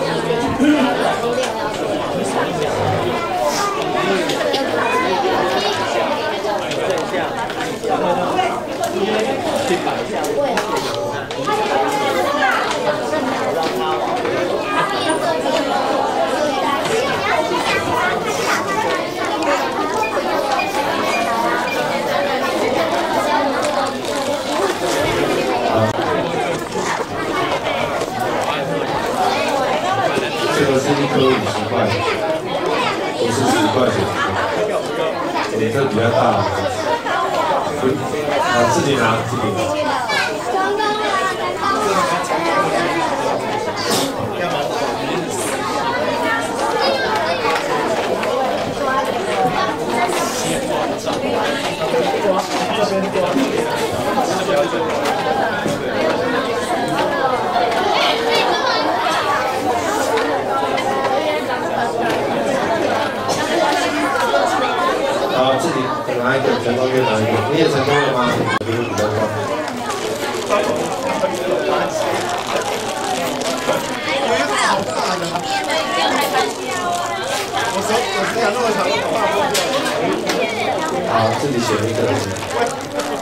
这个是一颗50块，不是10块钱。你这比较大，自己拿，自己拿。好，自己拿一个，成功就拿一个。你也成功了吗？我觉得比较高。好，自己选一个。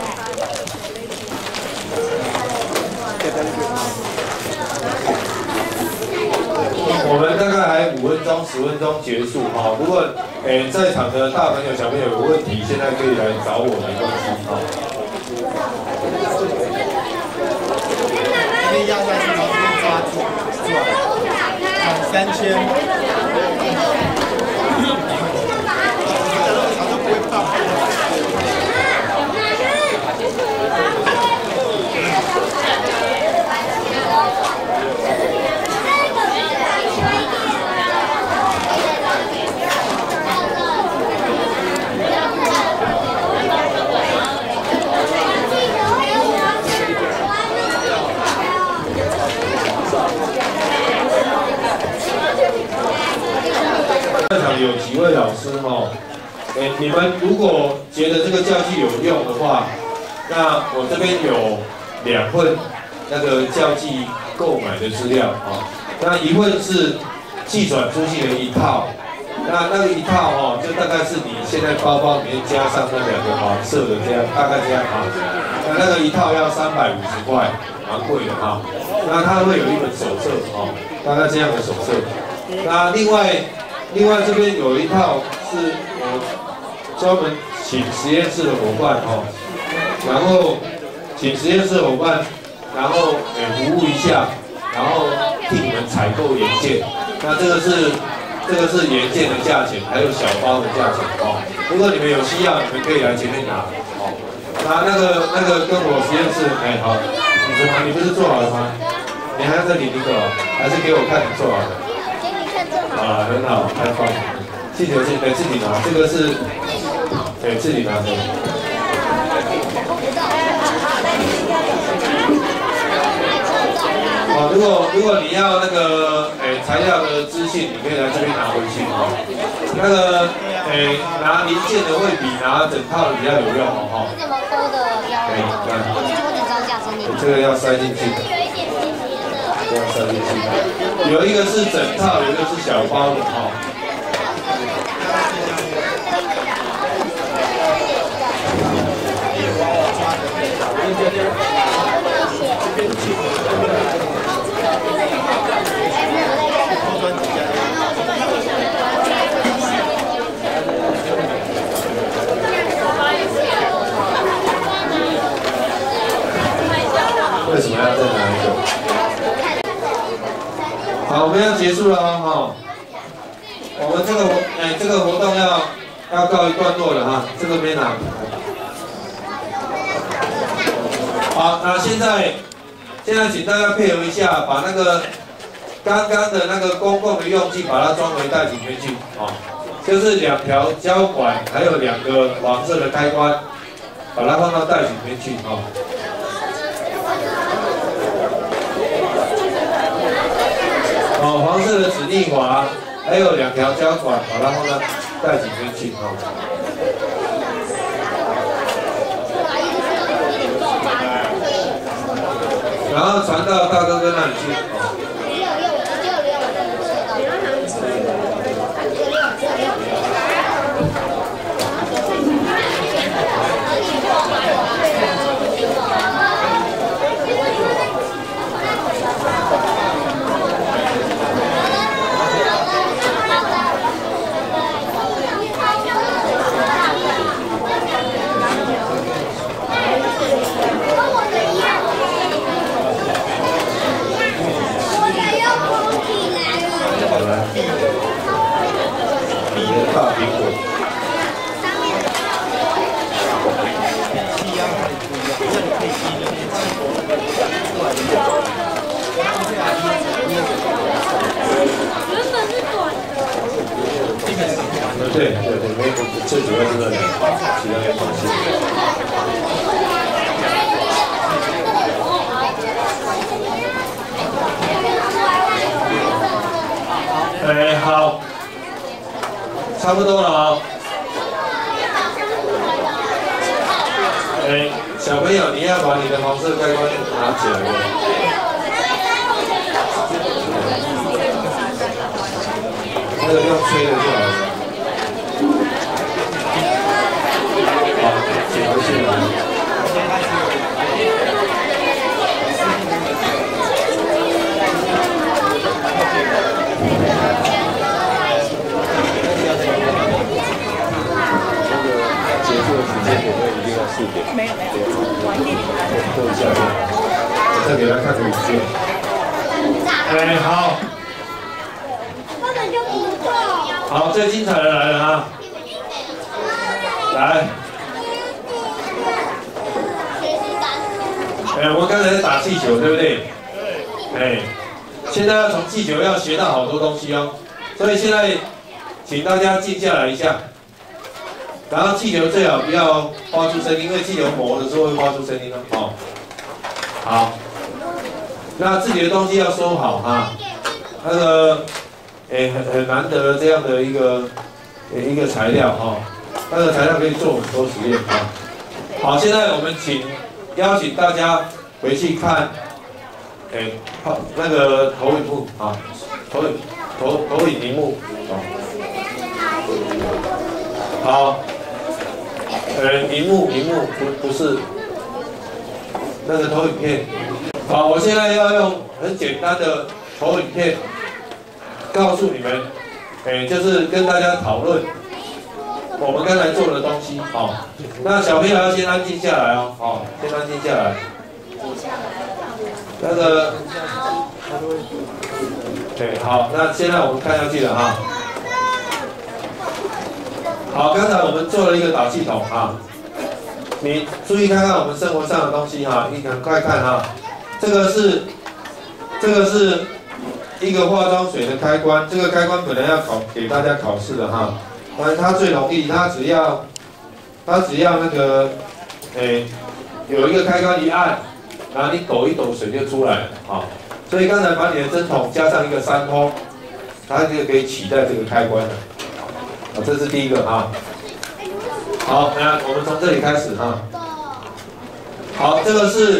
我们大概还5分钟、10分钟结束哈。如果在场的大朋友、小朋友有问题，现在可以来找我，没关系哈。 可以压下去，然后这边抓住，3圈。 现场有几位老师哈，你们如果觉得这个教具有用的话，那我这边有2份那个教具购买的资料啊，那一份是寄转出去的一套，那个一套哈，就大概是你现在包包里面加上那2个黄色的这样，大概这样哈，那个一套要350块，蛮贵的哈。那它会有一本手册哦，大概这样的手册。那另外这边有一套是我专门请实验室的伙伴哦，然后请实验室伙伴，然后服务一下，然后替你们采购元件。那这个是元件的价钱，还有小包的价钱哦。如果你们有需要，你们可以来前面拿哦。 那个跟我实验室，哎好，你不是做好了吗？你还要再理做好，还是给我看你做好的？ 给你看做好。 啊，很好，太棒了。气球自己拿，这个是，对，自己拿的。哦，如果你要那个材料的资讯，你可以来这边拿回去哦。那个拿零件的会比拿整套的比较有用哦。 你怎么勾的腰？我只知道架身体。 这个要塞进去的。这样塞进去。有一个是整套，有一个是小包的哦。为什么要再拿一个？好，我们要结束了哦，我们这个活动要告一段落了哈，这个没拿。好，那现在请大家配合一下，把那个刚刚的那个公共的用具把它装回袋子里面去哦，就是2条胶管，还有2个黄色的开关，把它放到袋子里面去哦。哦，黄色的指力滑，还有2条胶管，把它放到袋子里面去哦。然后传到大哥哥那里去。大苹果。对，没有，最主要是这2个，其他没关系。好，差不多了啊。小朋友，你要把你的黄色开关拿起来了。那个用吹的就好了。好，捡回去了。 没有，晚一点。 够一下，再给他看个影片。好。根本就不够。好，最精彩的来了啊！来。我们刚才在打气球，对不对？对。现在要从气球要学到好多东西哦，所以现在请大家静下来一下。然后气球最好不要发出声音，因为气球磨的时候会发出声音哦。好，那自己的东西要收好啊。那个，很难得这样的一个材料哈，那个材料可以做很多实验啊。好，现在我们邀请大家回去看，那个投影幕啊，投影屏幕啊。好。荧幕不是那个投影片。好，我现在要用很简单的投影片告诉你们，就是跟大家讨论我们刚才做的东西。好，那小朋友要先安静下来哦。好，先安静下来。那个，好，那现在我们看下去了哈。好，刚才我们做了一个打气筒啊， 你注意看看我们生活上的东西哈，你很快看哈，这个是一个化妆水的开关，这个开关本来要给大家考试的哈，但是它最容易，它只要那个有一个开关一按，然后你抖一抖水就出来了啊。所以刚才把你的针筒加上一个3通，它就可以取代这个开关了。啊，这是第一个啊。好，那我们从这里开始哈。好，这个是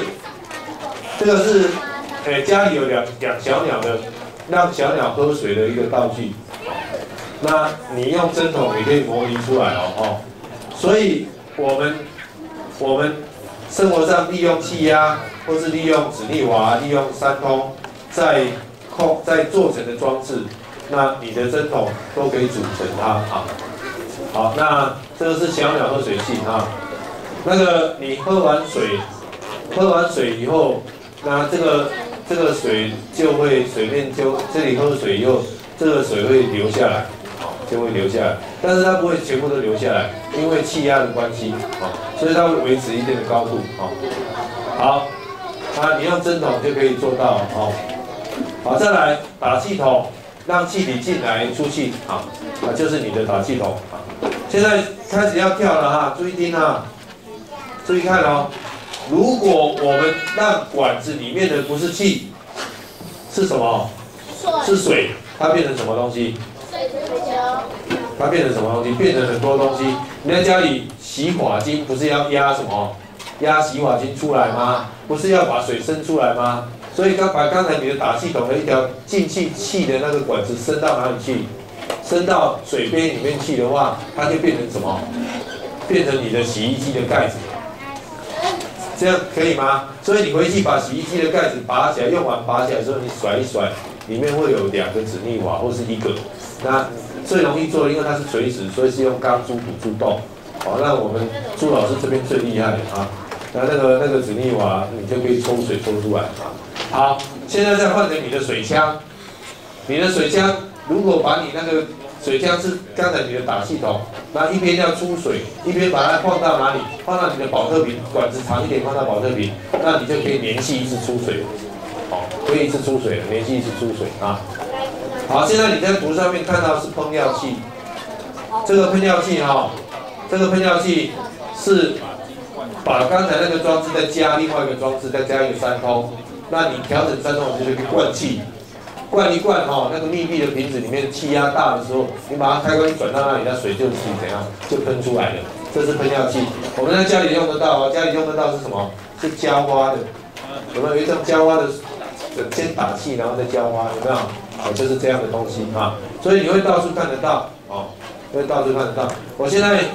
家里有养小鸟的，让小鸟喝水的一个道具。那你用针筒也可以模拟出来哦。所以我们生活上利用气压，或是利用止逆瓦、利用3通，在做成的装置，那你的针筒都可以组成它啊。好，那这个是小鸟喝水器啊。那个你喝完水以后，那这个水就会水面就这里喝水以后，这个水会流下来，就会流下来，但是它不会全部都流下来，因为气压的关系啊，所以它会维持一定的高度啊。好，啊，你用针筒就可以做到哦。好，再来打气筒，让气体进来出气啊，就是你的打气筒啊。现在开始要跳了哈，注意听啊，注意看哦。如果我们让管子里面的不是气，是什么？是水，它变成什么东西？它变成什么东西？变成很多东西。你在家里洗发精不是要压什么？压洗发精出来吗？不是要把水生出来吗？所以把刚才你的打气筒的一条进气的那个管子伸到哪里去？伸到水杯里面去的话，它就变成什么？变成你的洗衣机的盖子。这样可以吗？所以你回去把洗衣机的盖子拔起来，用完拔起来的时候，你甩一甩，里面会有2个止逆瓦或是1个。那最容易做的，因为它是垂直，所以是用钢珠堵住洞。好，那我们朱老师这边最厉害的啊，那个止逆瓦，你就可以抽水抽出来啊。好，现在再换成你的水枪，你的水枪如果把你那个水枪是刚才你的打气筒，那一边要出水，一边把它放到哪里？放到你的保特瓶，管子长一点放到保特瓶，那你就可以连续一直出水，好，可以一直出水了，连续一直出水啊。好，现在你在图上面看到是喷料器，这个喷料器哈，这个喷料器是把刚才那个装置再加另外一个装置，再加一个3通，那你调整3通就可以灌气。灌一灌哈，那个密闭的瓶子里面气压大的时候，你把它开关转到那里，那水就怎样就喷出来了。这是喷料器，我们在家里用得到哦。家里用得到是什么？是浇花的，有没有一种浇花的？先打气，然后再浇花，有没有？哦，就是这样的东西啊。所以你会到处看得到哦，会到处看得到。我现在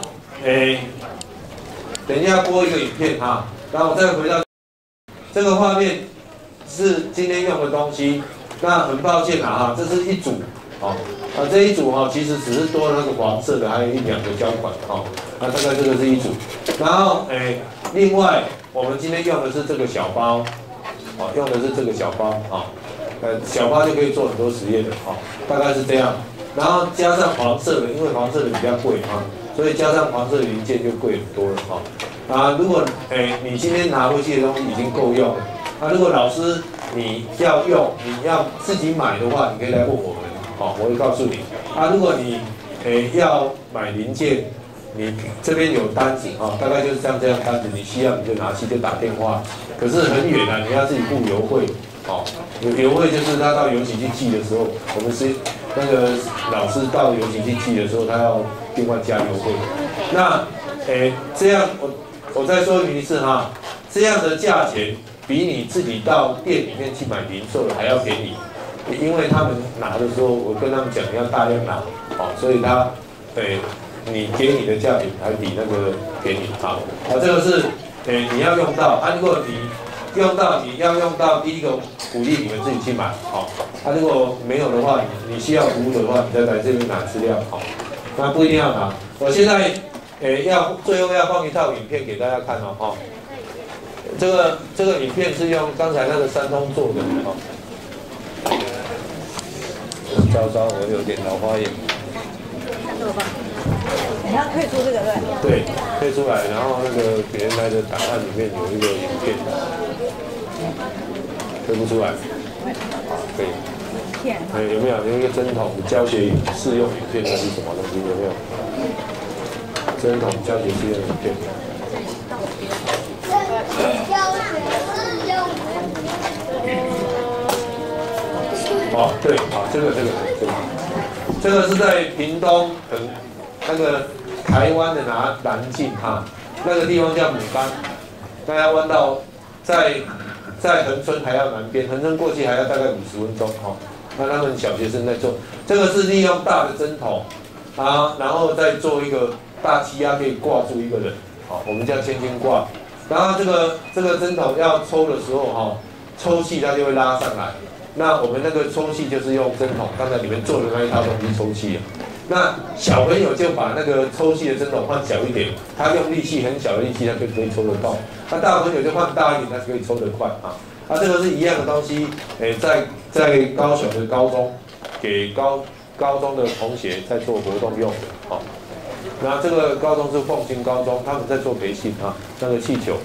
等一下播一个影片哈，然后我再回到这个画面是今天用的东西。那很抱歉哈，这是一组，这一组其实只是多了那个黄色的，还有1、2个胶管那大概这个是一组，然后另外我们今天用的是这个小包，用的是这个小包小包就可以做很多实验的大概是这样，然后加上黄色的，因为黄色的比较贵所以加上黄色的零件就贵很多了如果你今天拿回去的东西已经够用了，如果老师你要用，你要自己买的话，你可以来问我们，我会告诉你。如果你要买零件，你这边有单子大概就是像这样单子，你需要你就拿去就打电话。可是很远你要自己付邮费，邮费就是他到邮局去寄的时候，我们是那个老师到邮局去寄的时候，他要另外加邮费。那这样我再说明一次这样的价钱。比你自己到店里面去买零售的还要便宜，因为他们拿的时候，我跟他们讲要大量拿，所以他你给你的价钱还比那个便宜这个是你要用到如果你用到你要用到第一个鼓励你们自己去买如果没有的话，你需要服务的话，你再来这边拿资料那不一定要拿。我现在最后要放一套影片给大家看这个影片是用刚才那个3通做的糟糕，我有点老花眼。 你要退出这个对？ 对，退出来，然后那个原来的档案里面有一个影片，退不出来。好，可以。有没有一个针筒教学试用影片？那是什么东西？有没有？针筒教学试用影片。哦，对，好，这个是在屏东那个台湾的南境哈，那个地方叫牡丹，大家弯到在恒春还要南边，恒春过去还要大概50分钟哈。那他们小学生在做，这个是利用大的针筒啊，然后再做一个大气压可以挂住一个人，好，我们叫千斤挂。然后这个针筒要抽的时候哈，抽气它就会拉上来。那我们那个抽气就是用针筒，刚才你们做的那一套东西抽气啊。那小朋友就把那个抽气的针筒换小一点，他用力气很小的力气，他就可以抽得到。那大朋友就换大一点，他就可以抽得快啊。这个是一样的东西，在高雄的高中给高中的同学在做活动用的，好。那这个高中是凤新高中，他们在做培训啊，那个气球。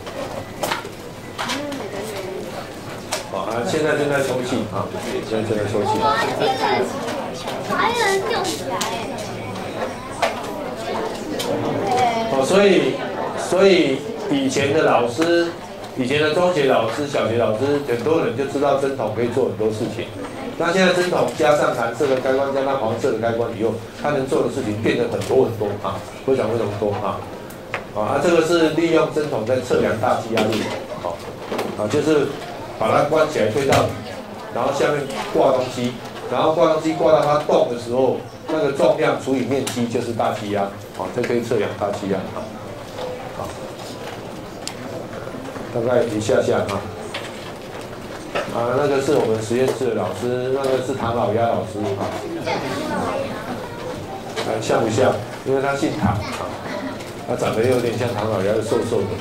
现在正在抽气啊，现在正在抽气。 还有人用起来所以以前的老师，以前的中学老师、小学老师，很多人就知道针筒可以做很多事情。那现在针筒加上蓝色的开关，加上黄色的开关以后，它能做的事情变得很多啊，非常多啊。这个是利用针筒在测量大气压力，就是把它关起来推到底，然后下面挂东西，然后挂东西挂到它动的时候，那个重量除以面积就是大气压，好，这可以测量大气压，好，大概一下那个是我们实验室的老师，那个是唐老鸭老师啊，像不像？因为他姓唐啊，他长得有点像唐老鸭，瘦瘦的。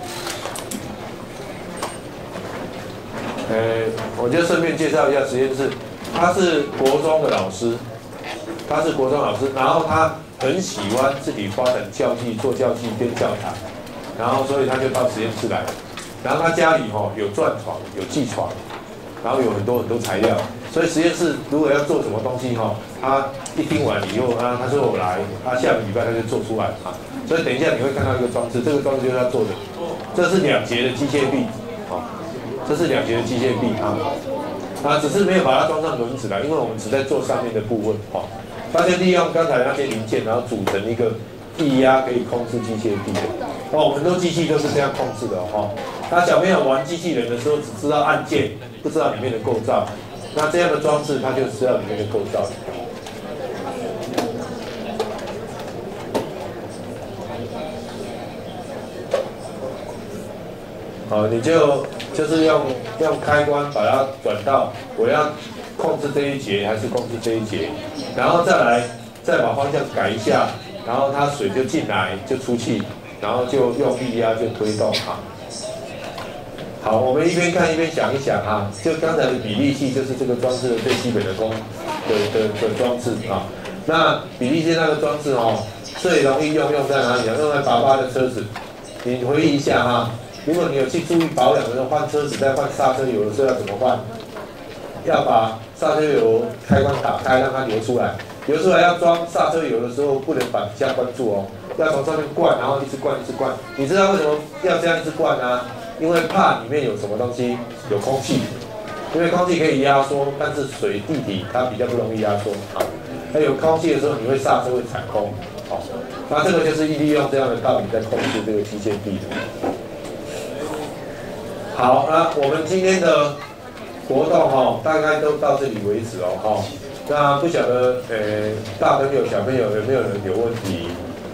我就顺便介绍一下实验室，他是国中的老师，然后他很喜欢自己发展教具、做教具、编教材，然后所以他就到实验室来，然后他家里有转床、有记床，然后有很多材料，所以实验室如果要做什么东西他一听完以后他说我来，下个礼拜他就做出来啊，所以等一下你会看到一个装置，这个装置就是他做的，这是2节的机械臂，这是2节的机械臂只是没有把它装上轮子来，因为我们只在做上面的部分他就利用刚才那些零件，然后组成一个液压可以控制机械臂的。很多机器都是这样控制的那小朋友玩机器人的时候，只知道按键，不知道里面的构造。那这样的装置，它就知道里面的构造。你就是用开关把它转到我要控制这一节还是控制这一节，然后再把方向改一下，然后它水就进来就出气，然后就用力压就推动好，我们一边看一边想一想就刚才的比例器就是这个装置的最基本的装置那比例器那个装置最容易用在哪里？用在爸爸的车子，你回忆一下如果你有去注意保养的时候，换车子在换刹车油的时候要怎么换？要把刹车油开关打开，让它流出来。流出来要装刹车油的时候，不能把底下关住要从上面灌，然后一直灌。你知道为什么要这样一直灌因为怕里面有什么东西，有空气。因为空气可以压缩，但是水液体它比较不容易压缩那有空气的时候，你会刹车会踩空那这个就是利用这样的道理在控制这个机械臂的。好，我们今天的活动大概都到这里为止那不晓得大朋友小朋友有没有人有问题？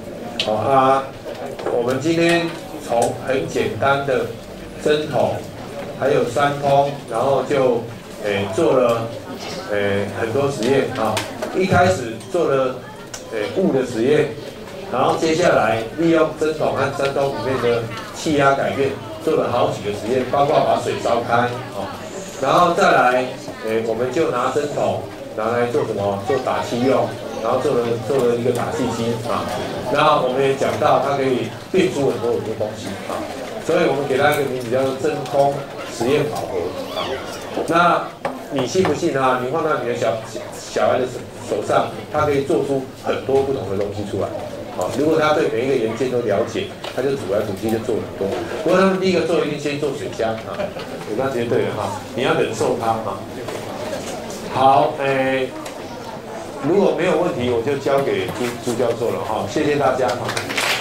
我们今天从很简单的针筒，还有3通，然后就做了很多实验一开始做了雾的实验，然后接下来利用针筒和3通里面的气压改变。做了好几个实验，包括把水烧开然后再来，我们就拿针筒拿来做什么？做打气用， 然后做了一个打气机啊，然后我们也讲到它可以变出很多东西啊，所以我们给它一个名字叫做真空实验宝盒啊。那你信不信啊？你放到你的小孩的手上，他可以做出很多不同的东西出来。好，如果他对每一个元件都了解，他就煮来煮去就做很多。不过他们第一个做一定先做水箱啊，那绝对的哈，你要忍受它哈。好，如果没有问题，我就交给朱教授了哈，谢谢大家哈。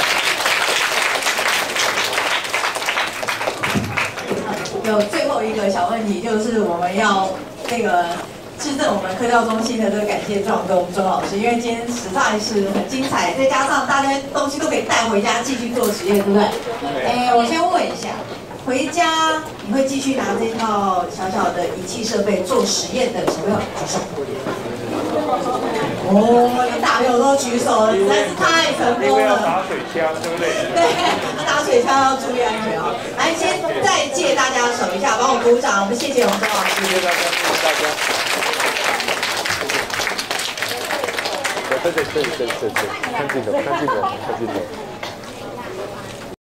有最后一个小问题，就是我们要那个致赠我们科教中心的这个感谢状给我们周老师，因为今天实在是很精彩，再加上大家东西都可以带回家继续做实验，对不对？我先问一下，回家你会继续拿这套小小的仪器设备做实验的小朋友举手。连大朋友都举手了，实在是太成功了。 打水枪，对不对？ 对，打水枪要注意安全啊！来，先再借大家手一下，帮我鼓掌，我们谢谢我们周老师。 谢谢大家，谢谢大家。对，看镜头，看镜头，看镜头。